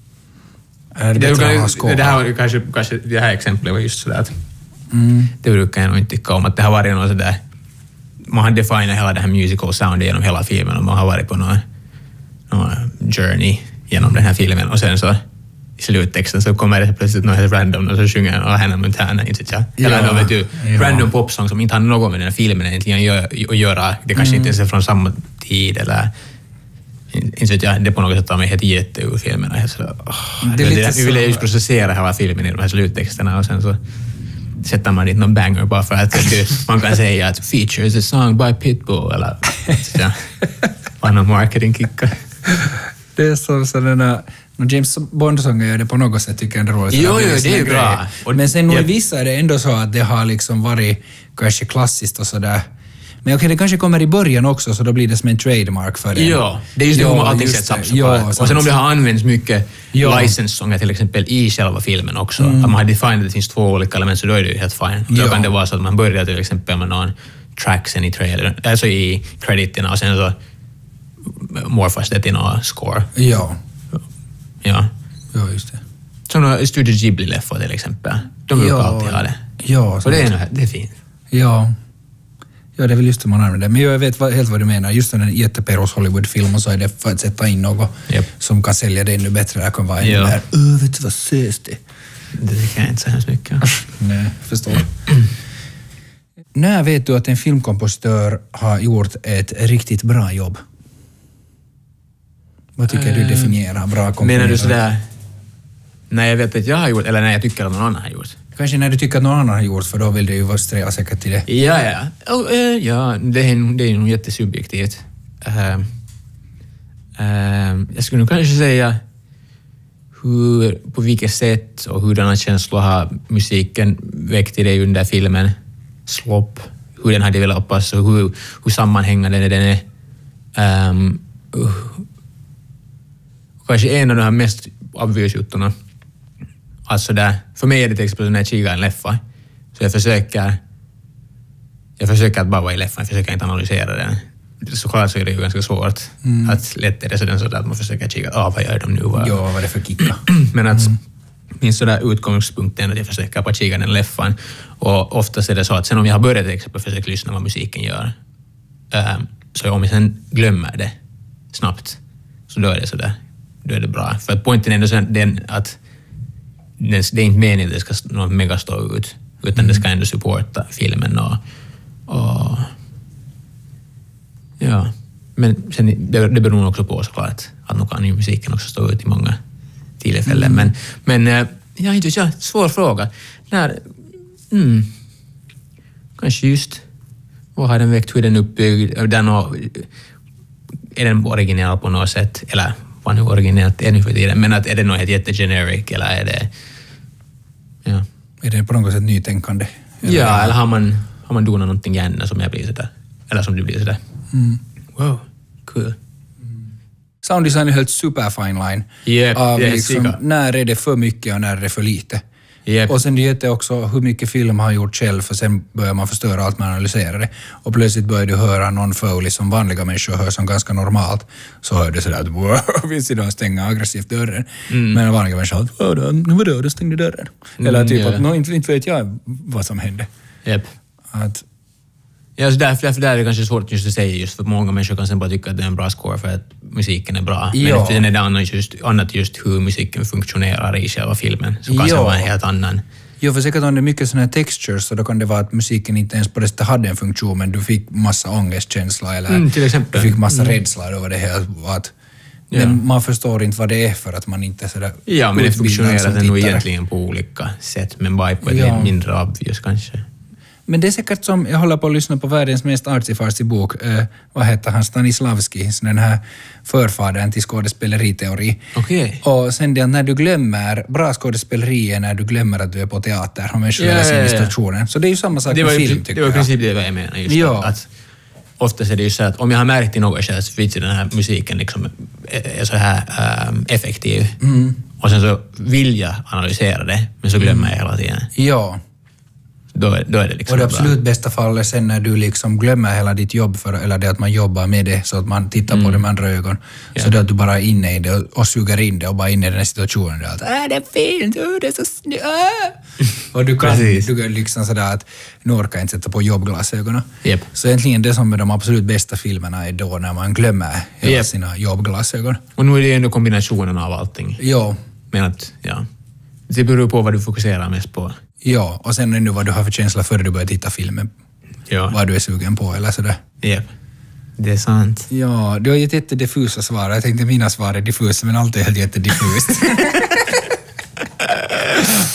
S2: Det här exemplet var just sådär att det brukar jag nog inte tycka om, att det har varit något sådär, man har definat hela det här musical soundet genom hela filmen och man har varit på någon journey genom den här filmen och sen så i sluttexten så kommer det plötsligt något helt random och så sjunger Hannah Montana, inte så. Eller någon, vet du, random popsång som inte har något med den här filmen egentligen att göra. Det kanske inte är från samma tid eller inte vet jag, det på något sätt tar mig helt jätte ur filmerna. Nu vill jag just processera hela filmen i de här sluttexterna och sen så sätter man dit någon banger bara för att man kan säga att features a song by Pitbull eller bara någon marketingkicka.
S1: Det är som sådana... James Bond-sånger gör det på något sätt, tycker jag är roligt.
S2: Jo, det är ju bra.
S1: Men sen nog vissa är det ändå så att det har liksom varit kanske klassiskt och sådär. Men okej, det kanske kommer i början också, så då blir det som en trademark för det.
S2: Ja, det är just det hur man alltid sett samma. Och sen om det har använts mycket license-sånger till exempel i själva filmen också. Att man har defined att det finns 2 olika element, så då är det ju helt fine. Då kan det vara så att man börjar till exempel med någon tracksen i trailer, alltså i crediterna, och sen så morfas det till någon score.
S1: Ja.
S2: Ja,
S1: just det.
S2: Som Studio Ghibli-leffar till exempel. De brukar alltid ha det.
S1: Ja.
S2: Och det är fint.
S1: Ja, det är väl just det man använder. Men jag vet helt vad du menar. Just när en jätteperos Hollywood-film, och så är det för att sätta in något som kan sälja det ännu bättre. Det kan vara ännu där. Vet du vad sös det?
S2: Det kan jag inte säga så mycket.
S1: Nej, förstår. När vet du att en filmkompositör har gjort ett riktigt bra jobb? Vad tycker du definierar bra komponenter?
S2: Menar du sådär när jag vet att jag har gjort, eller när jag tycker att någon annan har gjort?
S1: Kanske när du tycker att någon annan har gjort, för då vill du ju vara sträva säkert till det.
S2: Ja, det är nog jättesubjektivt. Jag skulle nog kanske säga på vilket sätt och hurdana känslor har musiken väckt i dig under filmen Slop, hur den har developats och hur sammanhängande den är. Kanske en av de här mest obvious juttorna. Alltså där, för mig är det till exempel när jag kikar en leffa, så jag försöker att bara vara i leffan, jag försöker inte analysera den. Såklart så är det ju ganska svårt att lätt är det så att man försöker kika, vad gör de nu?
S1: Vad är det för kicka?
S2: Men att min sådär utgångspunkten är att jag försöker bara kika den leffan, och oftast är det så att sen om jag har börjat till exempel försöka lyssna vad musiken gör, så om jag sen glömmer det snabbt, så då är det sådär. Då är det bra. För att poängen är ändå den att det är inte meningen att det ska mega stå ut, utan det ska ändå supporta filmen och ja. Men sen, det beror också på såklart att nu kan ju musiken också stå ut i många tillfällen. Men jag inte vet, svår fråga. Kanske just vad har den väckt, hur den uppbyggd, är den originell på något sätt, eller vad nu originellt är nu för tiden, men att är det något helt jättegeneric, eller är det
S1: är det på något sätt nytänkande?
S2: Eller har man donat någonting gärna som jag blir sådär, eller som du blir sådär. Wow, cool.
S1: Sounddesign är helt superfine line. Liksom, när är det för mycket och när är det för lite? Och sen det är också hur mycket film har gjort själv, för sen börjar man förstöra allt, man analyserar det. Och plötsligt börjar du höra någon Foley som vanliga människor hör som ganska normalt. Så hör du sådär att wow, visst idag stänga aggressivt dörren. Men vanliga människor att då stängde dörren. Eller typ att inte vet jag vad som hände.
S2: Ja, så därför är det kanske svårt just att säga, just för många människor kan sen bara tycka att det är en bra score för att musiken är bra. Men efter den är det annat just hur musiken funktionerar i själva filmen. Så kanske vara en helt annan.
S1: Jo, för säkert om det är mycket sådana här textures, så då kan det vara att musiken inte ens på det sättet hade en funktion, men du fick massa ångestkänsla eller
S2: till exempel.
S1: Du fick massa rädsla över det här. Men man förstår inte vad det är för att man inte sådär...
S2: Ja, men det funktionerar nog egentligen på olika sätt, men bara på ett mindre obvious kanske.
S1: Men det är säkert som, jag håller på att lyssna på världens mest artsy-fartsy bok, vad heter han, Stanislavski, den här förfadern till skådespeleriteori. Och sen det när du glömmer, bra skådespeleri är när du glömmer att du är på teater och människor läser sin situationen. Så det är ju samma sak med film, tycker jag.
S2: Det var i princip det jag menar, just att oftast är det ju så att om jag har märkt i något skede så finns den här musiken liksom är så här effektiv. Och sen så vill jag analysera det, men så glömmer jag hela tiden.
S1: Ja.
S2: Då är det liksom
S1: och det absolut bästa fallet sen när du liksom glömmer hela ditt jobb eller det att man jobbar med det så att man tittar på det med andra ögon. Så då att du bara är inne i det och suger in det och bara inne i den här situationen. Det är fint, det är så snyggt. Och du kan liksom sådär att nu orkar inte sätta på jobbglasögonen. Så egentligen det som är de absolut bästa filmerna är då när man glömmer hela sina jobbglasögon.
S2: Och nu är det ändå kombinationen av allting.
S1: Ja.
S2: Men att, det beror på vad du fokuserar mest på.
S1: Ja, och sen nu vad du har för känsla före du börjar titta filmen. Vad du är sugen på eller sådär.
S2: Det är sant.
S1: Ja, du har gett jättediffusa svar. Jag tänkte mina svar är diffusa, men allt är helt jättediffust.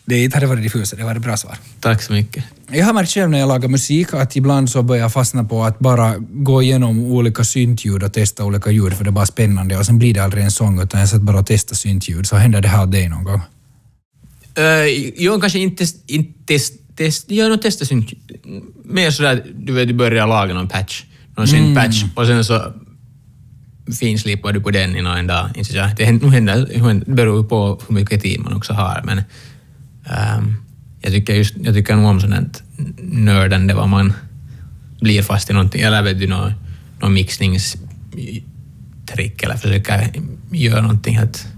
S1: Det hade varit diffust, det var ett bra svar.
S2: Tack så mycket.
S1: Jag har märkt själv när jag lagar musik att ibland så börjar jag fastna på att bara gå igenom olika syntljud och testa olika ljud för det är bara spännande och sen blir det aldrig en sång utan jag sätter bara och testar syntljud. Så händer det här av dig någon gång?
S2: Jag kanske inte jag nog testar syntljud. Mer sådär, du börjar laga någon patch, någon syntpatch och sen så finslipar du på den i någon dag. Det beror på hur mycket tid man också har, men jag tycker nog om sådant nördande vad man blir fast i någonting, eller vet du, någon mixningstrick eller försöka göra någonting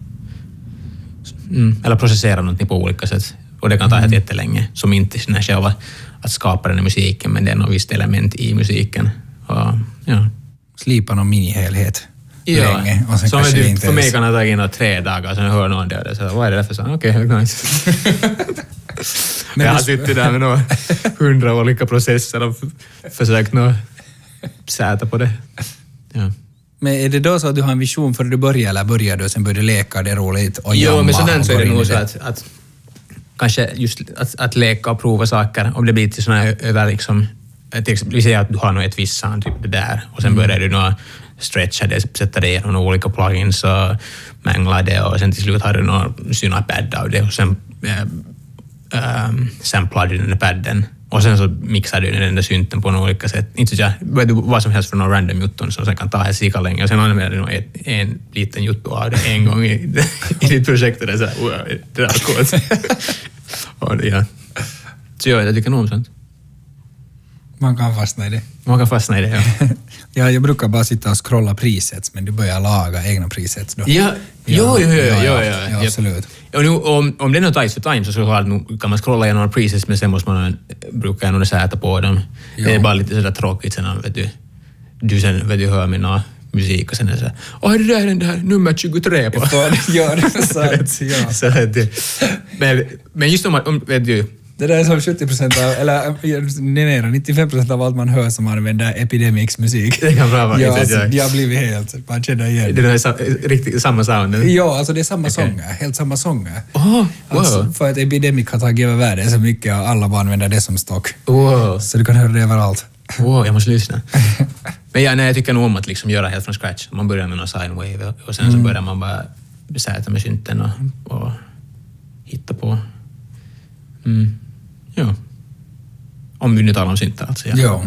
S2: eller processera någonting på olika sätt. Och det kan ta helt jättelänge, som inte är själva att skapa den i musiken, men det är något visst element i musiken. Och, ja.
S1: Slipa någon minihelhet länge. Och sen
S2: som
S1: kanske inte
S2: för mig kan det ta in 3 dagar, sen hör någon det. Så vad är det för sån? Okej, nice. Jag har suttit där med några 100 olika processer och försökt sätta på det. Ja.
S1: Men är det då så att du har en vision för att du börjar, eller börjar du och sen börjar du leka, det är roligt och jamma?
S2: Jo, men sådant så är det nog så att kanske just att leka och prova saker, om det blir till sådana här över liksom, vi säger att du har ett visst sound, typ det där, och sen börjar du stretcha det, sätta det igenom några olika plugins och mängla det, och sen till slut har du någon synapad av det och sen samplar du den där padden och sen så mixar du den där synten på några olika sätt. Inte så vad som helst från någon random jutton som sen kan ta här sika länge och sen använder du en liten jutto av det en gång i ditt projekt och det är så här, wow, det där är coolt. Och ja. Så jag tycker nog om sånt.
S1: Man kan fastna i det.
S2: Ja.
S1: Ja, jag brukar bara sitta och scrolla presets, men du börjar laga egna presets då.
S2: Ja,
S1: absolut.
S2: Och nu, om det är något tight för time så kan man scrolla igenom presets, men sen måste man brukar nog sätta på dem. Ja. Det är bara lite sådär tråkigt sen, du hör mina musik och sen är det såhär, det där är den där nummer 23 på.
S1: Ja, det är sant. Ja.
S2: Så men just om vet du,
S1: det där är som 70% av, eller 95% av allt man hör som använder Epidemics musik.
S2: Det kan bra vara.
S1: Ja, alltså, jag har blivit helt, man känner igen.
S2: Det är riktigt samma sound?
S1: Ja, alltså det är samma sånger, helt samma sånger.
S2: Wow.
S1: Alltså, för att Epidemic har tagit över världen så mycket och alla bara använder det som stock.
S2: Wow.
S1: Så du kan höra det överallt.
S2: Wow, jag måste lyssna. Men jag tycker nog om att liksom göra helt från scratch. Man börjar med någon sine wave och sen så börjar man bara sätta med synten och hitta på. Ja. Om vi nu talar om syntar alltså. Ja.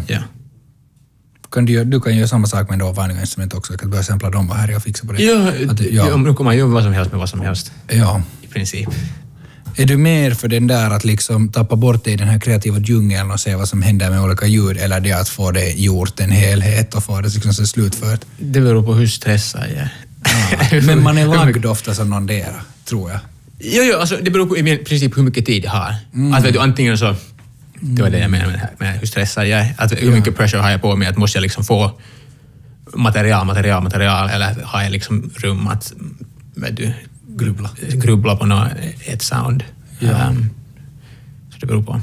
S2: Du kan göra samma sak med då vanliga instrument också. Du kan börja sampla dem och här och fixa på det. Ja, nu kommer man göra vad som helst med vad som helst.
S1: Ja.
S2: I princip.
S1: Är du mer för den där att liksom tappa bort dig i den här kreativa djungeln och se vad som händer med olika ljud, eller det att få det gjort en helhet och få det liksom så slutfört?
S2: Det beror på hur stressad jag är.
S1: Ja. Men man är lagd ofta som någon där, tror jag.
S2: Ja, alltså det beror på i princip hur mycket tid jag har. Att vet du, antingen så, det var det jag menar med hur stressad jag är, att hur mycket pressure har jag på mig, att måste jag liksom få material, eller har jag liksom rum att, vet du, grubbla på ett sound.
S1: Ja.
S2: Så det beror på.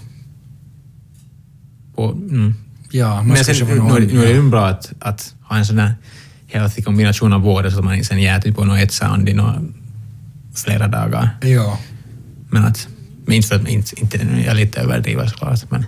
S1: Ja,
S2: men sen, nu är det bra att ha en sån där healthy kombination av båda så att man sen ger typ på ett sound i flera dagar.
S1: Ja.
S2: Men inte för att inte jag är lite överdriven såklart. Men.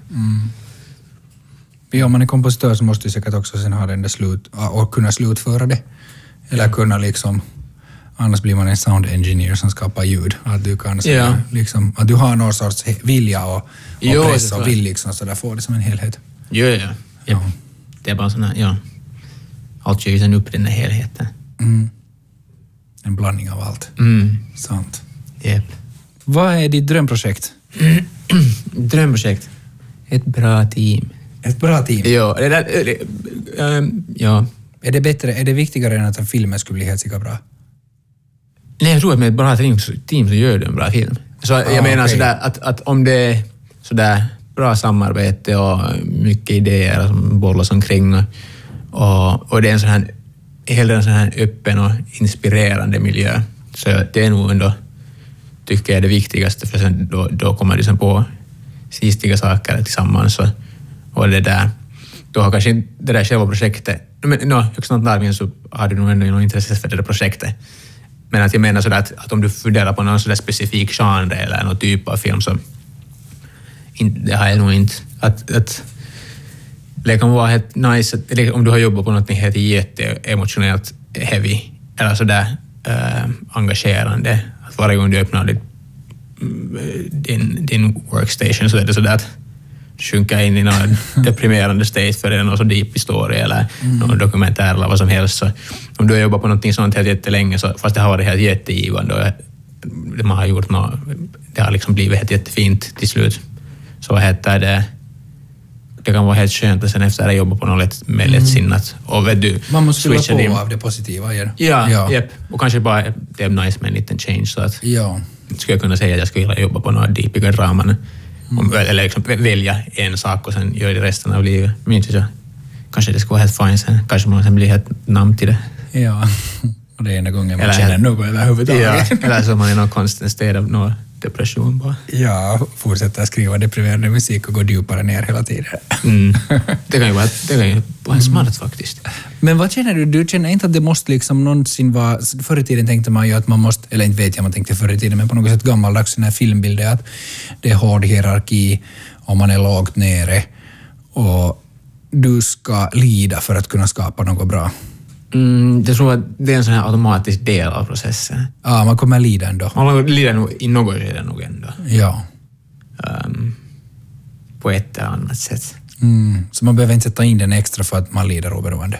S1: Ja, man är kompositör så måste du säkert också sen ha den där och kunna slutföra det. Eller kunna liksom, annars blir man en sound engineer som skapar ljud. Att du kan liksom, att du har någon sorts vilja och press och vill liksom så där få det som en helhet.
S2: Ja. Det är bara sån här, allt gör ju sen upp den där helheten.
S1: En blandning av allt. Sant.
S2: Yep.
S1: Vad är ditt drömprojekt?
S2: Drömprojekt? Ett bra team.
S1: Ett bra team?
S2: Ja.
S1: Är det viktigare än att filmen skulle bli helt säkert bra?
S2: Nej, jag tror att med ett bra team så gör det en bra film. Så jag menar sådär att om det är sådär bra samarbete och mycket idéer som bollas omkring och det är en sån här hellre en sån här öppen och inspirerande miljö. Så det är nog ändå, tycker jag, det viktigaste, för sen då kommer det sen på sistiga saker tillsammans och det där. Då har kanske inte det där själva projektet, men högst antagligen så har du nog ändå något intresse för det där projektet. Men att jag menar sådär att om du funderar på någon sådär specifik genre eller någon typ av film så det har jag nog inte. Att det kan vara helt nice om du har jobbat på något helt jätteemotionellt heavy eller sådär engagerande. Att varje gång du öppnar din workstation så är det sådär att du sjunker in i någon deprimerande state för det är någon så deep historia eller någon dokumentär eller vad som helst. Så om du har jobbat på något sånt helt jättelänge så fast det har varit helt jättegivande och man har gjort något, det har liksom blivit helt jättefint till slut. Så heter det kan vara helt skönt att sen efter att jobba på något med lättsinnat. Och vet du,
S1: man måste skriva på av det positiva.
S2: Ja. Yep. Och kanske bara det är nice med en liten change. Så att skulle jag kunna säga att jag skulle jobba på några deepiga draman. Eller liksom välja en sak och sen göra det resten av livet. Men inte så. Kanske det skulle vara helt fint sen. Kanske man sen blir helt namn till det.
S1: Ja, och det är ena gången man känner något överhuvudtaget.
S2: Ja, eller så man är någon konstant sted av någon depression bara.
S1: Ja, fortsätta skriva deprimerande musik och gå djupare ner hela tiden.
S2: Det kan ju vara smart faktiskt.
S1: Men vad känner du? Du känner inte att det måste liksom någonsin vara... Förr i tiden tänkte man ju att man måste... Eller inte vet jag, man tänkte förr i tiden, men på något sätt gammaldags den här filmbilden att det är hård hierarki och man är lågt nere och du ska lida för att kunna skapa något bra.
S2: Jag tror att det är en sån här automatisk del av processen.
S1: Ja, man kommer lida ändå.
S2: Man lider nog i något skede nog ändå.
S1: Ja.
S2: På ett eller annat sätt.
S1: Så man behöver inte sätta in den extra för att man lider oberoende?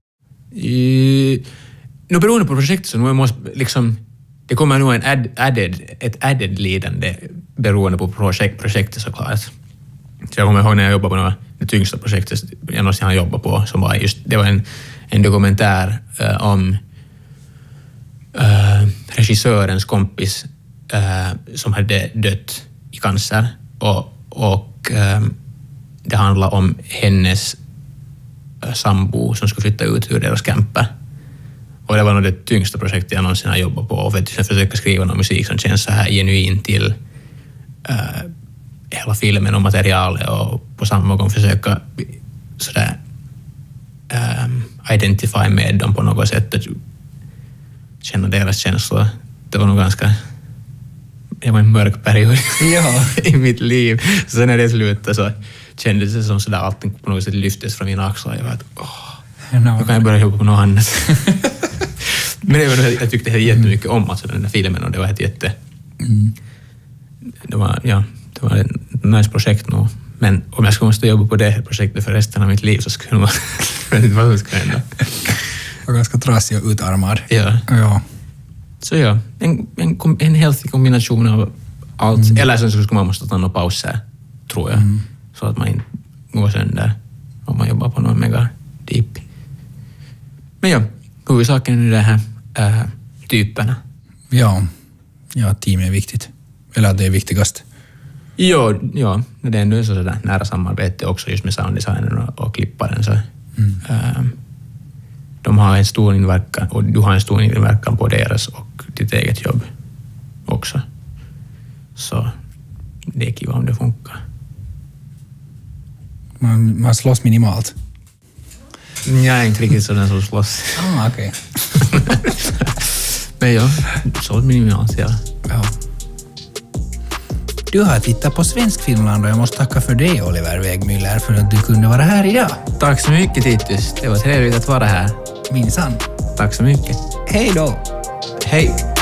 S2: Beroende på projektet så måste liksom, det kommer nog ett added lidande beroende på projektet såklart. Så jag kommer ihåg när jag jobbade på det tyngsta projektet jag någonsin har jobbat på som var just, det var en dokumentär om regissörens kompis som hade dött i cancer och det handlar om hennes sambo som skulle flytta ut ur deras camper. Och det var nog det tyngsta projektet jag någonsin har jobbat på och för att försöka skriva någon musik som känns så här genuin till hela filmen och materialet och på samma gång försöka sådär identify med dem på något sätt och känna deras känslor. Det var nog det var en mörk period i mitt liv. Så sen när det slutade så kändes det som sådär allting på något sätt lyftes från mina axlar. Jag var att nu kan jag börja jobba på något annat. Men jag tyckte jättemycket om alltså, den där filmen och det var det var ett nice projekt nog. Men om jag skulle måste jobba på det projektet för resten av mitt liv så skulle man inte vad som ska hända.
S1: Och ganska trasig och utarmad.
S2: Ja. Så ja, en healthy kombination av allt. Eller sen så skulle man måste ta några pauser, tror jag. Så att man inte går sönder om man jobbar på någon mega deep. Men ja, huvudsaken är det här typerna. Ja, team är viktigt. Eller det är viktigast. Ja, det är ändå så sådär nära samarbete också just med sounddesignern och klipparen. Så, de har en stor inverkan och du har en stor inverkan på deras och ditt eget jobb också. Så det är kiva om det funkar.
S1: Man slåss minimalt.
S2: Jag är inte riktigt sådan som slåss.
S1: Okej.
S2: Men ja, så minimalt, ja.
S1: Du har tittat på Svensk Filmland och jag måste tacka för dig, Oliver Wägmüller, för att du kunde vara här idag.
S2: Tack så mycket, Titus. Det var trevligt att vara här.
S1: Minsann.
S2: Tack så mycket.
S1: Hej då.
S2: Hej.